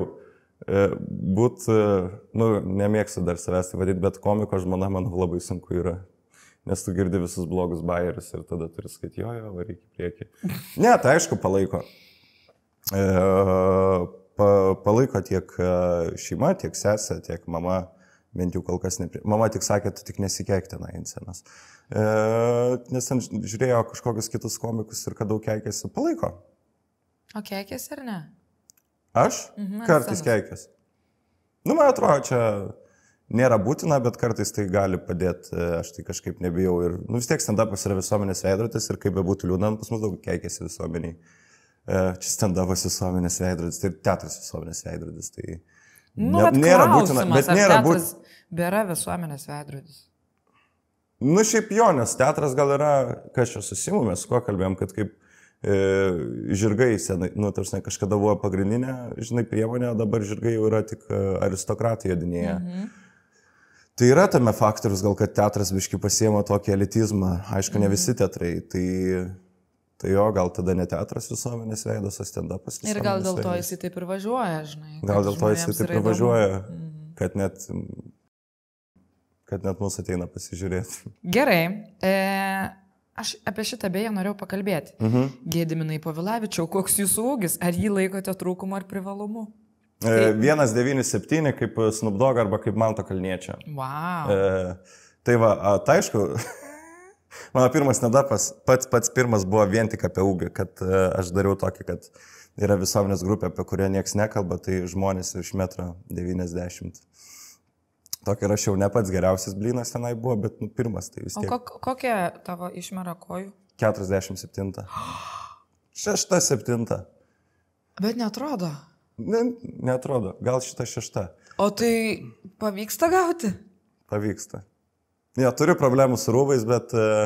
A: nemėgstu dar savęs vadinti, bet komiko žmona man labai sunku yra, nes tu girdi visus blogus bajerius ir tada turi sakyti, jo, varyk į priekį. Ne, tai aišku palaiko. Palaiko tiek šeima, tiek sesė, tiek mama, bent jau kol kas Mama tik sakė, tu tik nesikeik tenai ant scenos. Nes ten žiūrėjo kažkokius kitus komikus ir kad daug keikėsi, palaiko.
B: O keikėsi ar ne?
A: Aš? Kartais keikėsi. Man atrodo, čia nėra būtina, bet kartais tai gali padėti, aš tai kažkaip nebijau. Ir vis tiek stand-upas yra visuomenės veidrodis ir kaip bebūtų liūdna, pas mus daug keikėsi visuomeniai. Čia stand-upas visuomenės veidrodis, tai teatras visuomenės veidrodis. Tai nėra būtina, bet nėra būtina.
B: Bėra visuomenės veidrodis.
A: Šiaip jo, nes teatras gal yra, kas čia susimumės, ko kalbėjom, kad kaip žirgai senai, nu, tarsi kažkada buvo pagrindinė, žinai, priemonė, dabar žirgai jau yra tik aristokratų jodinėje. Tai yra tame faktorius, gal kad teatras biški pasiema tokį elitizmą, aišku, ne visi teatrai, tai jo, gal tada ne teatras visuomenės veidas, o stand-upas visuomenės veidas.
B: Ir gal dėl to jisai taip ir važiuoja, žinai.
A: Gal dėl to jisai taip ir važiuoja, kad net mūsų ateina pasižiūrėti.
B: Gerai, aš apie šitą beje norėjau pakalbėti. Gediminai Povilavičiau, koks jūsų ūgis? Ar jį laikote trūkumu ar privalumu?
A: 1,97 kaip Snoop Dogg arba kaip Manto Kalniečio.
B: Wow.
A: Tai va, tai aišku, mano pirmas stand-upas, pats pirmas buvo vien tik apie ūgį, kad aš dariau tokį, kad yra visuomenės grupė, apie kurią nieks nekalba, tai žmonės iš 1,90 m. Tokį rašiau, ne pats geriausias blynas tenai buvo, bet pirmas tai vis tiek.
B: O kokia tavo išmera kojų?
A: 47. 6-7.
B: Bet neatrodo.
A: Neatrodo, gal šita 6.
B: O tai pavyksta gauti?
A: Pavyksta. Ja, turiu problemų su rūbais, bet,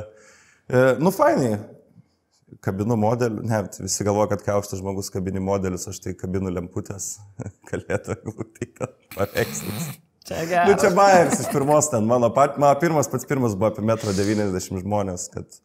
A: fainai. Kabinu modelių, ne, visi galvoja, kad kai aukštas žmogus kabini modelius, aš tai kabinu lemputės, kalėtų glūti, kad paveikslas.
B: Čia gerai.
A: Čia Bayeris iš pirmos ten, mano pats pirmas buvo apie 1,90 m žmonės, kad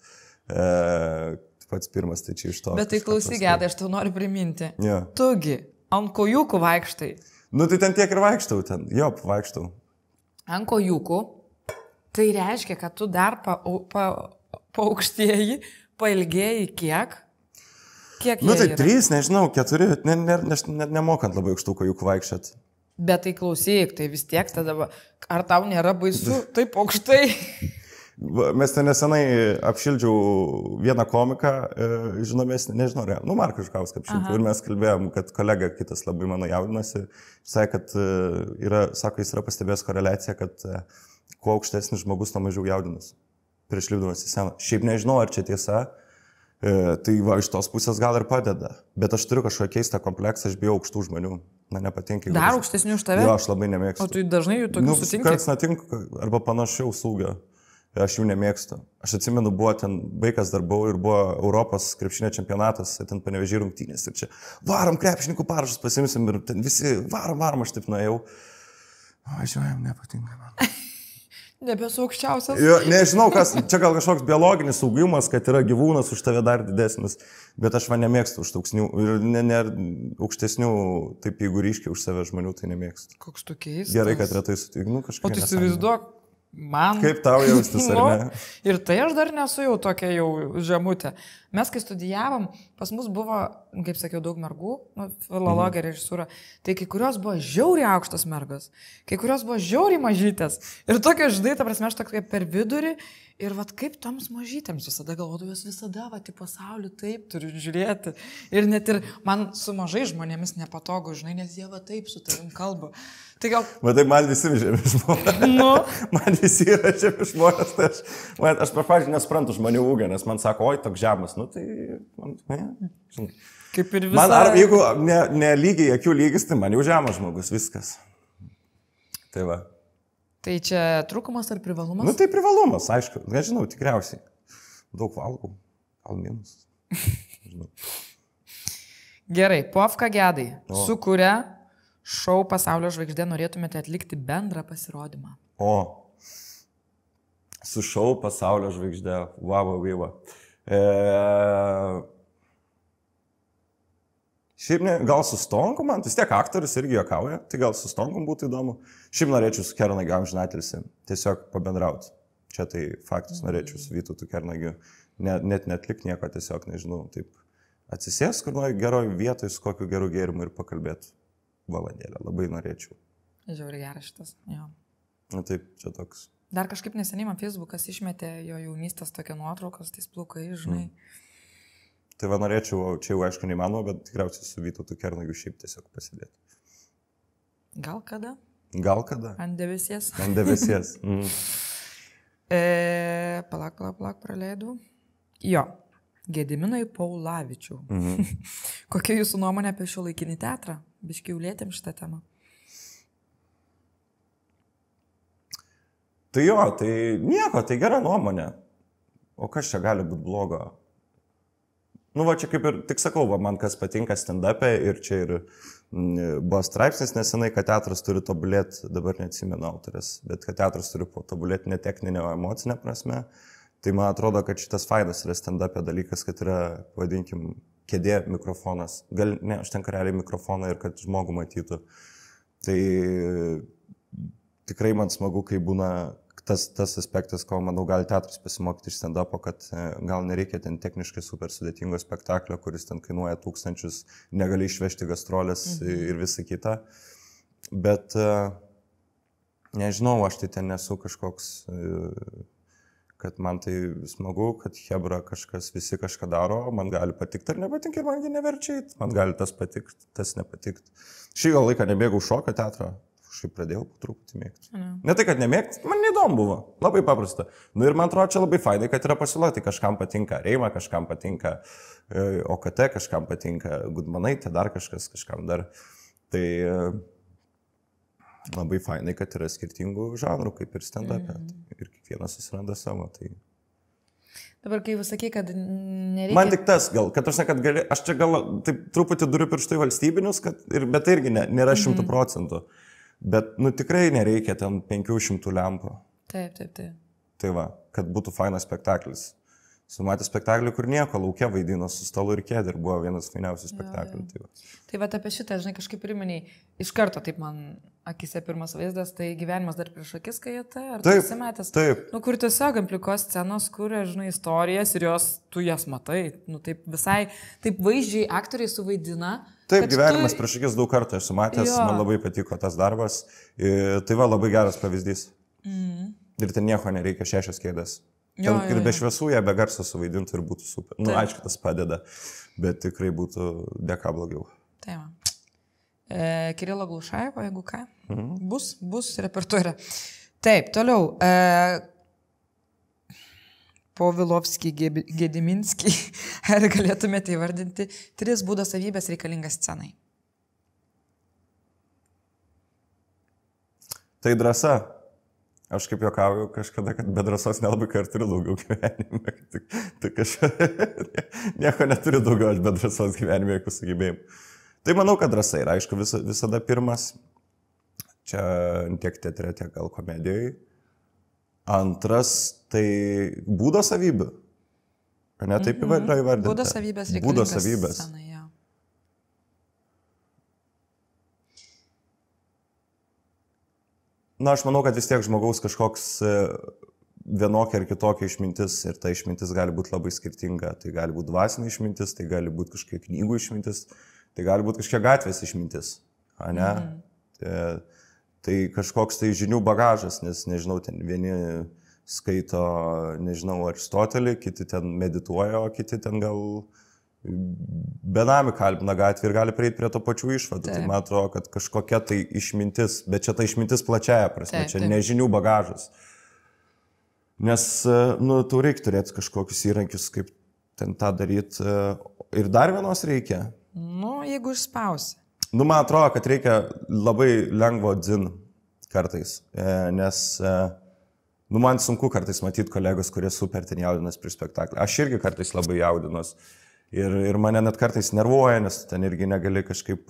A: pats pirmas, tai čia iš to.
B: Bet tai klausyk, Gedai, aš tau noriu priminti.
A: Ja.
B: Tugi, ant kojūkų vaikštai.
A: Nu, tai ten tiek ir vaikštau, vaikštau.
B: Ant kojūkų, tai reiškia, kad tu dar paaukštėjai, pailgėjai kiek? Kiek
A: nu, tai 3, nežinau, 4, nemokant labai aukštų kojūkų vaikščiat.
B: Bet tai klausyk, tai vis tiek tada, ar tau nėra baisu taip aukštai?
A: Mes ten nesenai apšildžiau vieną komiką, žinomesnį, nežinau, Marką Žukauską apšildžiau. Ir mes kalbėjom, kad kolega kitas labai mano jaudinasi. Sakė, kad jis yra pastebėjęs koreliaciją, kad kuo aukštesnis žmogus, to mažiau jaudinas prieš lipdamas į sceną. Šiaip nežinau, ar čia tiesa, tai va, iš tos pusės gal ir padeda. Bet aš turiu kažkokią keistą kompleksą, aš bijau aukštų žmonių. Na, nepatinka.
B: Dar aukštesnių už tave?
A: Jo, aš labai nemėgstu.
B: O tu dažnai jų tokių sutinki?
A: Kartais netinka, arba panašiau saugia. Aš jų nemėgstu. Aš atsimenu, buvo ten vaikas darbau ir buvo Europos krepšinio čempionatas, ten Panevėžį rungtynės. Ir čia varom krepšininkų parašus pasimsim ir ten visi varom, aš taip nuėjau. Važiuojam, nepatinka man.
B: Nebesu aukščiausias.
A: Jo, nežinau, kas, čia gal kažkoks biologinis saugumas, kad yra gyvūnas už tave dar didesnis, bet aš man nemėgstu aukštesnių, taip jeigu ryškiai už save žmonių, tai nemėgstu.
B: Koks tu keistas.
A: Gerai, kad retai sutikiu.
B: O tu įsivaizduok, man.
A: Kaip tau jaustis, ar ne?
B: Ir tai aš dar nesu jau tokia jau žemutė. Mes, kai studijavom, pas mus buvo, kaip sakiau, daug mergų, filologija, režisūra, tai kai kurios buvo žiauriai aukštos mergos, kai kurios buvo žiauriai mažytės. Ir tokia, žinai, ta prasme, aš tokia per vidurį ir vat kaip toms mažytėms visada galvodavau, jos visada, vat į pasaulį taip turiu žiūrėti. Ir net ir man su mažai žmonėmis nepatogu, žinai, nes jie va taip su tavim kalba. Tai gal...
A: Matai, man visi žemi žmonės.
B: Nu. Man
A: visi yra žemi žmonės, tai aš pavyzdžiui nesuprantu žmonių ūgio, nes man sako, oi, toks žemas. Nu, tai, žinai.
B: Kaip ir visą...
A: Man, ar jeigu ne lygiai, akių lygis, tai man jau žemas žmogus, viskas. Tai va.
B: Tai čia trūkumas ar privalumas?
A: Nu, tai privalumas, aišku. Nežinau, tikriausiai. Daug valgau, gal minus.
B: Gerai, Povka Gedai. Su kuria šou Pasaulio žvaigždė norėtumėte atlikti bendrą pasirodymą?
A: Su šou Pasaulio žvaigždė. Vyva. Šiaip ne, gal su Stonku man, vis tiek aktorius irgi juokauja, tai gal su Stonku būtų įdomu. Šiaip norėčiau su Kernagiu amžinatilsi, tiesiog pabendrauti. Čia tai faktas, norėčiau su Vytautu Kernagiu, net netlik nieko, tiesiog, nežinau, taip atsisės kur nori geroj vietoj su kokiu geru gėrimu ir pakalbėti valandėlę, labai norėčiau.
B: Žiauriai geras šitas, jo.
A: Na taip, čia toks.
B: Dar kažkaip neseniai man Facebookas išmetė jo jaunystės tokią nuotrauką, tais plaukai, žinai.
A: Tai va norėčiau, čia jau aišku neįmanoma, bet tikriausiai su Vytautu Kernagiu šiaip tiesiog pasidėti.
B: Gal kada?
A: Gal kada?
B: Ant debesies.
A: Ant debesies.
B: Palak, praleidau. Jo, Gediminai Paulavičiau. Kokia jūsų nuomonė apie šiuolaikinį teatrą? Biškiai ulėtėm šitą temą.
A: Tai jo, tai nieko, tai gera nuomonė. O kas čia gali būti blogo? Nu, va, čia kaip ir tik sakau, va, man kas patinka stand-up'e ir čia ir buvo straipsnis nesenai, kad teatras turi tobulėti, dabar neatsimenu autorės, bet kad teatras turi tobulėti ne techninė, o emocinė prasme. Tai man atrodo, kad šitas fainas yra stand-up'e dalykas, kad yra, vadinkim, kėdė mikrofonas. Gal ne, užtenka realiai mikrofoną ir kad žmogų matytų. Tai tikrai man smagu, kai būna tas aspektas, ko, manau, gali teatras pasimokyti iš stand-upo, kad gal nereikia ten techniškai super sudėtingo spektaklio, kuris ten kainuoja tūkstančius, negali išvežti gastrolės ir visą kitą. Bet, nežinau, aš tai ten nesu kažkoks, kad man tai smagu, kad hebra kažkas, visi kažką daro, man gali patikti ar nepatikti, ir mangi neverčiai, man gali tas patikti, tas nepatikti. Šį gal laiką nebėgau šokio teatrą. Kažkaip pradėjau po truputį mėgti. Ne tai, kad nemėgti, man neįdomu buvo. Labai paprasta. Nu ir man atrodo, čia labai fainai, kad yra pasiūla. Tai kažkam patinka Reima, kažkam patinka OKT, kažkam patinka Gudmanaitė, dar kažkam dar. Tai labai fainai, kad yra skirtingų žanrų, kaip ir stand-up'e. Ir kiekvienas susiranda savo. Tai...
B: Dabar, kai jūs sakė, kad nereikia...
A: Man tik tas gal, kad aš čia gal taip truputį duriu pirštai valstybinius, bet tai irgi nėra 100%. Bet, nu, tikrai nereikia ten 500 lempų.
B: Taip.
A: Tai va, kad būtų fainas spektaklis. Sumatė spektaklį, kur nieko, laukia vaidino su stalu ir kėdė ir buvo vienas fainiausių spektaklių.
B: Tai va, apie šitą, žinai, kažkaip priminiai, iš karto taip man akise pirmas vaizdas, tai gyvenimas dar prieš akis, kai ar tu esi matęs?
A: Taip.
B: Nu, kur tiesiog amplikos scenos, kur, žinai, istorijas ir tu jas matai, nu, taip visai, taip vaizdžiai aktoriai suvaidina.
A: Taip, gyvenimas prieš akis daug kartų esu matęs, man labai patiko tas darbas. Tai va, labai geras pavyzdys. Ir ten nieko nereikia, 6 kėdės. Ir be šviesų jie be garso suvaidintų ir būtų super. Nu, aišku, tas padeda, bet tikrai būtų dėka blogiau.
B: Taip. Kirilo Glušajevo, jeigu ką, bus repertuare. Taip, toliau. Povilovskį, Gediminskį, ar galėtumėte įvardinti 3 būdo savybės reikalingas scenai?
A: Tai drąsa. Aš kaip juokauju kažkada, kad be drąsos nelabai ką ir turiu daugiau gyvenime. Nieko neturiu daugiau, aš be drąsos gyvenime, jokių sugebėjimų. Tai manau, kad drąsa yra, aišku, visada pirmas. Čia tiek teatre, tiek gal komedijoje. Antras, tai būdo savybių. Ne taip yra įvardinta.
B: Būdo savybės reikalingas scenai.
A: Na, aš manau, kad vis tiek žmogaus kažkoks vienokia ar kitokia išmintis ir ta išmintis gali būti labai skirtinga. Tai gali būti dvasinė išmintis, tai gali būti kažkokia knygų išmintis, tai gali būti kažkokia gatvės išmintis. Ne? Tai kažkoks tai žinių bagažas, nes, nežinau, ten vieni skaito, nežinau, Aristotelį, kiti ten medituoja, o kiti ten gal benami kalbina gatvį ir gali prieiti prie to pačių išvadų. Taip. Tai man atrodo, kad kažkokia tai išmintis, bet čia ta išmintis plačiaja prasme, čia nežinių bagažas. Nes, nu, tu reikia turėti kažkokius įrankius, kaip ten tą daryti. Ir dar vienos reikia.
B: Nu, jeigu išspausi.
A: Nu, man atrodo, kad reikia labai lengvo dzin kartais, nes, nu, man sunku kartais matyti kolegos, kurie super ten jaudinas prieš spektaklį. Aš irgi kartais labai jaudinos. Ir mane net kartais nervuoja, nes ten irgi negali kažkaip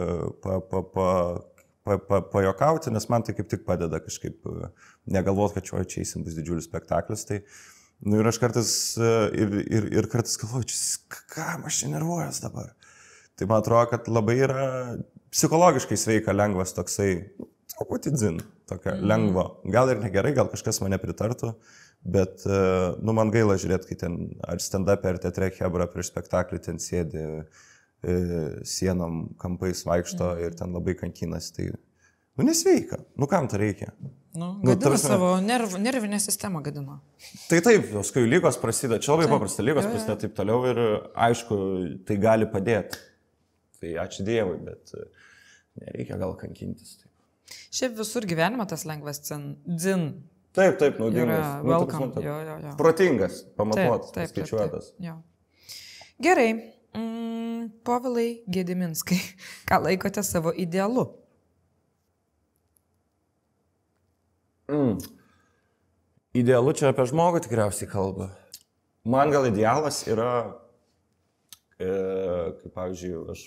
A: pajokauti, nes man tai kaip tik padeda kažkaip negalvoti, kad čia eisim bus didžiulis spektaklis. Tai, nu, ir aš kartais, ir kartais galvoju, kam aš čia nervuojas dabar. Tai man atrodo, kad labai yra psichologiškai sveika, lengvas toksai, truputį dzin, tokia lengva. Gal ir negerai, gal kažkas mane pritartų. Bet, nu, man gaila žiūrėti, kai ten ar stand-up'e, ar teatre hebra prieš spektaklį ten sėdi, sienom kampais vaikšto ir ten labai kankinas. Tai, nu, nesveika. Nu, kam to reikia?
B: Gadina savo nervinę sistemą, gadina.
A: Tai taip, paskui lygos prasideda. Čia labai paprasta, lygos prasideda taip toliau ir, aišku, tai gali padėti. Tai ačiū Dievui, bet nereikia gal kankintis. Taip.
B: Šiaip visur gyvenime tas lengvas dzin.
A: Taip, naudingas.
B: Welcome.
A: Protingas, pamatuotas, paskaičiuotas.
B: Gerai. Povilai Gediminskai, ką laikote savo idealu?
A: Idealu čia apie žmogų tikriausiai kalba. Man gal idealas yra kaip pavyzdžiui, aš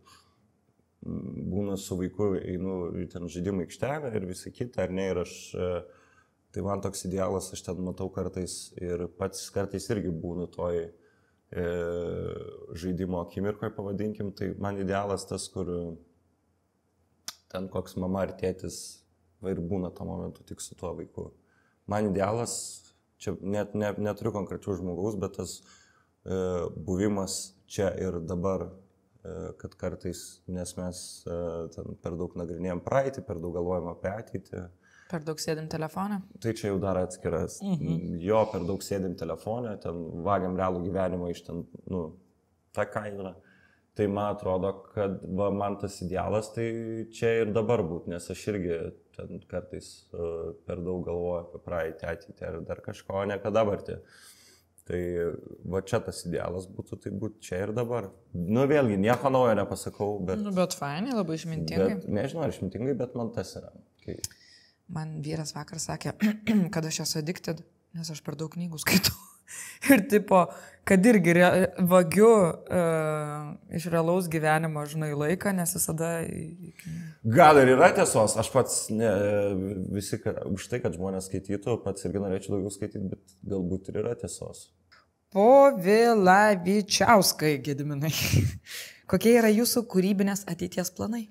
A: būnu su vaiku, einu į ten žaidimą aikštelę ir visą kitą, ar ne, ir aš, tai man toks idealas, aš ten matau kartais ir pats kartais irgi būnu toj žaidimo akimirkoje, pavadinkim, tai man idealas tas, kur ten koks mama ar tėtis ir būna tuo momentu tik su tuo vaiku. Man idealas, čia net neturiu konkrečių žmogaus, bet tas buvimas čia ir dabar, kad kartais, nes mes ten per daug nagrinėjom praeitį, per daug galvojam apie ateitį.
B: Per daug sėdim telefoną?
A: Tai čia jau dar atskiras. Jo, per daug sėdim telefoną, ten vagiam realų gyvenimą iš ten, tą kainą. Tai man atrodo, kad man tas idealas, tai čia ir dabar būt, nes aš irgi ten kartais per daug galvoju apie praeitį, ateitį ar dar kažko, ne apie dabartį. Tai va čia tas idealas būtų, tai būtų čia ir dabar. Vėlgi, nieko naujo nepasakau, bet...
B: Bet fainai, labai išmintingai.
A: Nežinau, ar išmintingai, bet man tas yra.
B: Man vyras vakar sakė, kad aš esu addicted, nes aš per daug knygų skaitau. Ir tipo, kad irgi vagiu iš realaus gyvenimo, žinai, laiką, nes visada...
A: Gal ir yra tiesos, aš pats visi už tai, kad žmonės skaitytų, pats irgi norėčiau daugiau skaityti, bet galbūt ir yra tiesos.
B: Povilavičiauskai, Gediminai. Kokie yra jūsų kūrybinės ateities planai?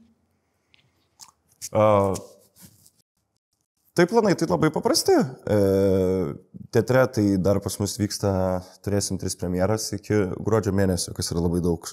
A: Tai planai tai labai paprasti. Teatre tai dar pas mus vyksta, turėsim 3 premjeras iki gruodžio mėnesio, kas yra labai daug.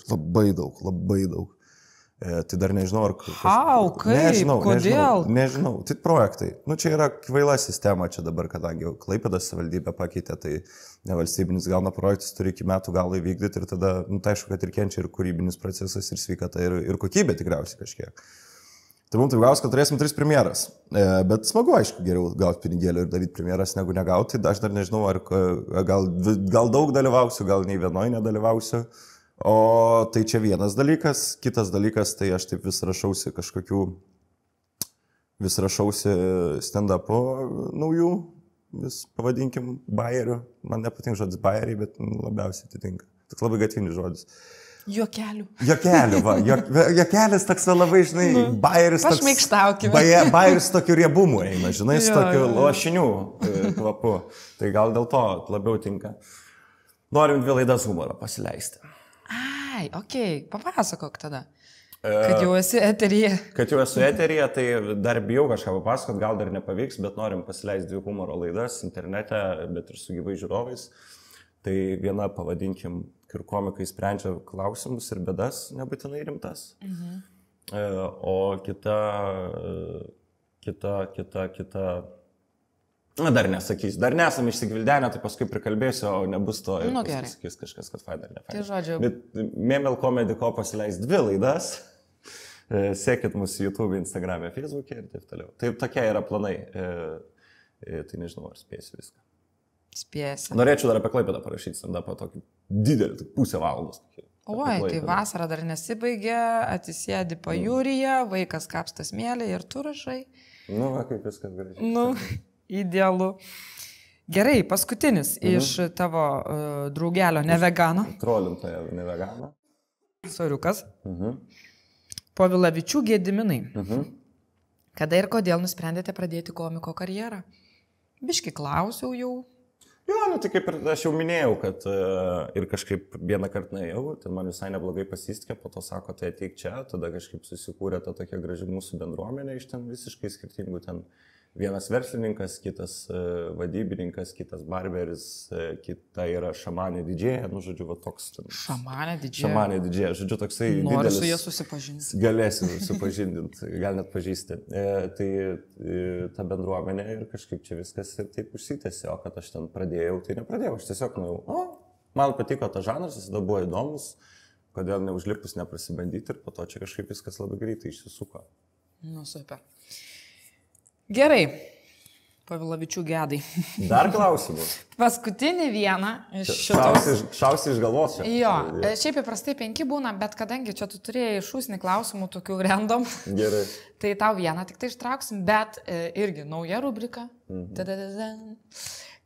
A: Tai dar nežinau, ar...
B: Kaip? Kodėl?
A: Nežinau. Tai projektai. Čia yra kvaila sistema, čia dabar, kadangi Klaipėdos savivaldybė pakeitė, tai nevalstybinis gauna projektus, turi iki metų galo įvykdyti ir tada, tai aišku, kad ir kenčia ir kūrybinis procesas, ir sveikata, ir kokybė tikriausiai kažkiek. Tai mums taip gaus, kad turėsim 3 premjeras. Bet smagu, aišku, geriau gauti pinigėlių ir daryti premjeras, negu negauti. Aš dar nežinau, ar gal daug dalyvausiu, gal nei vienoj nedalyvausiu. O tai čia vienas dalykas. Kitas dalykas, tai aš taip vis rašausi stand-up'o naujų, vis pavadinkim, bajerių. Man nepatinka žodis bajeriai, bet labiausiai atitinka. Toks labai gatvinis žodis.
B: Juokelių.
A: Juokelis toks labai, žinai, bajeris toks...
B: Pašmėkštaukime.
A: Bajeris tokiu riebumu eina, žinai, su tokiu lašiniu kvapu. Tai gal dėl to labiau tinka. Norim 2 laidas humoro pasileisti.
B: Ai, okei, papasakok tada. Kad jau esi eteryje.
A: Kad jau esu eteryje, tai dar bijau kažką papasakot, gal dar nepavyks, bet norim pasileisti 2 humoro laidas internete, bet ir su gyvai žiūrovais. Tai viena, pavadinkim, kur komikai sprendžia klausimus ir bėdas, nebūtinai rimtas. O kita, dar nesakysiu, dar nesam išsigvildenę, tai paskui prikalbėsiu, o nebus to ir pasakys kažkas, kad faina ar ne faina.
B: Tai žodžiu.
A: Bet Memel Comedy Co pasileis 2 laidas, sekit mūsų YouTube, Instagram'e, Facebook'e ir taip toliau. Tai tokie yra planai, tai nežinau, ar spėsiu viską.
B: Spėsi.
A: Norėčiau dar apie Klaipėdą parašyti stand-upą tokį didelį, tai 1/2 valandos.
B: Oi, tai vasara dar nesibaigė, atsisėdi pajūryje, vaikas kapsta smėlį ir tu rašai.
A: Kaip viskas gražiai.
B: Idealu. Gerai, paskutinis iš tavo draugelio nevegano.
A: Trolintoje nevegano.
B: Soriukas. Povilavičių Gediminai. Kada ir kodėl nusprendėte pradėti komiko karjerą? Biški klausiau jau.
A: Jo, tai kaip ir aš jau minėjau, kad ir kažkaip vieną kartą nuėjau, tai man visai neblogai pasisekė, po to sako, tai ateik čia, tada kažkaip susikūrė ta tokia graži mūsų bendruomenė iš ten visiškai skirtingų, ten vienas verslininkas, kitas vadybininkas, kitas barberis, kita yra šamanė didžėja, žodžiu, va toks.
B: Šamanė didžėja.
A: Šamanė didžėja, žodžiu, toksai didelis.
B: Noriu su jie susipažinti.
A: Galėsiu susipažindinti, gal net pažįsti. Tai ta bendruomenė ir kažkaip čia viskas ir taip užsitęsė, o kad aš ten pradėjau, tai nepradėjau, aš tiesiog nuėjau, man patiko tas žanras, jis tada buvo įdomus, kodėl neužlipus neprasibandyti ir po to čia kažkaip viskas labai greitai išsisuko.
B: Super. Gerai, Povilavičių Gedai.
A: Dar klausimų?
B: Paskutinį vieną iš šitos.
A: Šausi iš galvos čia.
B: Jo, šiaip įprastai 5 būna, bet kadangi čia tu turėjai šūsnį klausimų tokių random,
A: Gerai.
B: Tai tau vieną tik tai ištrauksim, bet irgi nauja rubrika.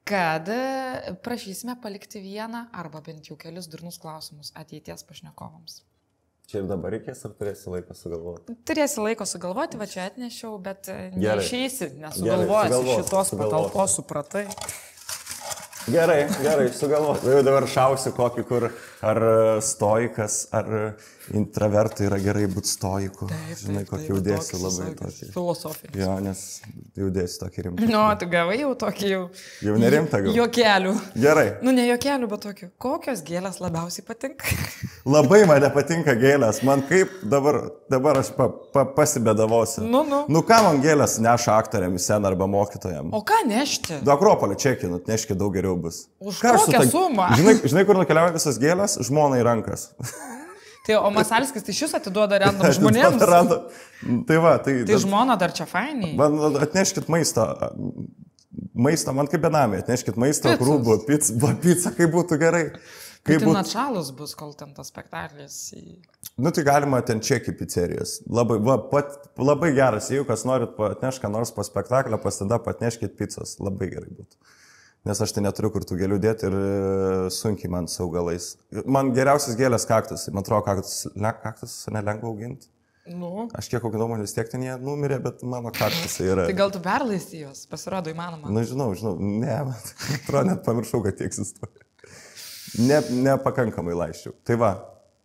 B: kad prašysime palikti vieną arba bent jau kelius durnus klausimus ateities pašnekovams.
A: Čia ir dabar reikės, ar turėsi laiko sugalvoti?
B: Turėsi laiko sugalvoti, va čia atnešiau, bet
A: Gerai.
B: neišeisi, nesugalvosi šitos patalpos, supratai.
A: Gerai, sugalvosiu. Jau dabar šausiu kokį, kur ar stoikas, ar intravertai yra gerai būti stoiku. Žinai, kokį jau dėsiu labai tokį.
B: Filosofinis.
A: Jo, nes jau dėsiu tokį rimtą.
B: Nu, tu gavai jau tokį jau.
A: Jau nerimtą gal.
B: Jokelių.
A: Gerai.
B: Nu, ne jokelių, bet tokių. Kokios gėlės labiausiai patinka?
A: Labai man nepatinka gėlės. Man kaip dabar aš pasibėdavosiu. Nu ką man gėlės neša aktoriam į sceną arba mokytojam?
B: O ką nešti?
A: Du Akropolį čekį, neškit daug geriau bus.
B: Už kokią sumą?
A: Žinai, kur nukeliauja visas gėlės? Žmonai į rankas.
B: Tai o Masalskis tai šis atiduoda random žmonėms?
A: Tai va, tai
B: žmona dar čia fainiai.
A: Man atneškit maistą. Maistą man kaip benamė, atneškit maistą, krūbų, pizzą, kaip būtų gerai.
B: Kaip tai atšalus bus, kol ten tas spektaklis.
A: Nu tai galima ten čekį pizzerijas. Labai geras, jeigu kas norit atnešti ką nors po spektaklio, tada atneškit pizzos. Labai gerai būtų. Nes aš tai neturiu kur tų gėlių dėti ir sunkiai man su augalais. Man geriausias gėlės kaktusai. Man atrodo, kaktus nelengva auginti.
B: Nu.
A: Aš kiek auginau, vis tiek ten jie numirė, bet mano kaktusai yra.
B: Tai gal tu perlaisti juos, pasirodo įmanoma.
A: Na, žinau. Ne, man atrodo, net pamiršau, kad jie egzistuoja. Nepakankamai laiščiau. Tai va.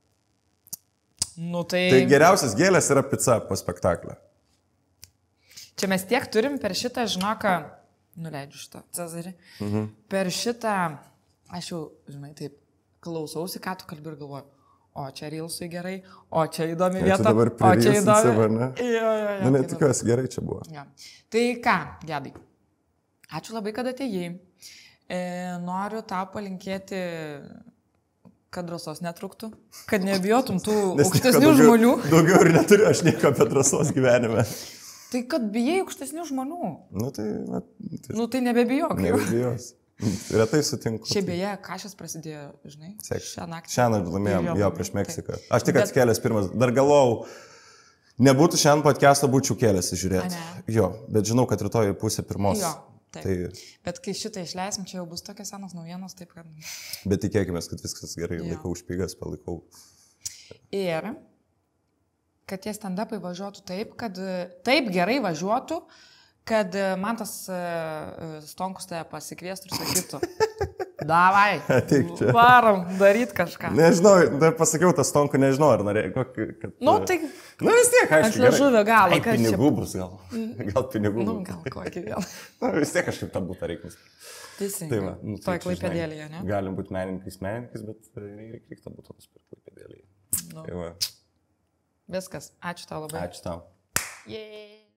B: Nu, tai
A: geriausias gėlės yra pica po spektaklio.
B: Čia mes tiek turim per šitą, žinoką, nuleidžiu šitą Cezarį. Per šitą, aš jau, žinai, taip klausausi, ką tu kalbi ir galvoju, o čia Rilsui gerai, o čia įdomi vieta, o čia įdomi.
A: Nu, netikiuosi, gerai čia buvo.
B: Ja. Tai ką, Gedai, ačiū labai, kad atėjai. Noriu tau palinkėti, kad drąsos netruktų, kad nebijotum tų aukštesnių žmonių.
A: Daugiau ir neturiu aš nieko apie drąsos gyvenime.
B: Tai kad bijai aukštesnių žmonių.
A: Nu
B: tai nebebijok.
A: Nebebijos. Retai sutinku.
B: Šiaip beje, kažkas prasidėjo, žinai, šią naktį.
A: Šiandien laimėjom jo prieš Meksiką. Aš tik atsikėlęs pirmas. Dar galvojau, nebūtų šiandien podcast'o, būčiau kėlęs žiūrėti. Jo, bet žinau, kad rytoj 1:30.
B: Jo, taip. Bet kai šitą išleisim, čia jau bus tokios senos naujienos, taip kad...
A: Bet tikėkime, kad viskas gerai, laikau užpygas, palaikau.
B: Ir kad tie stand-upai važiuotų taip, kad taip gerai važiuotų, kad man tas Stonkus tave pasikviestų ir sakytų, davai, varom daryt kažką.
A: Nežinau, dar pasakiau tą Stonku, nežinau, ar norėjau, kad...
B: Nu, tai...
A: Nu, vis tiek, aišku,
B: ant liežuvio galo.
A: Pinigų bus, gal. Gal pinigų bus.
B: Nu, gal kokį vėl.
A: Nu, vis tiek kažkaip tą būtą reikės.
B: Teisingai. Toj Klaipėdėlėje, ne?
A: Galim būti menininkais, bet reikia tą būtų nusipirkti Klaipėdėlėje.
B: Viskas. Ačiū tau labai.
A: Ačiū tau.
B: Yeah.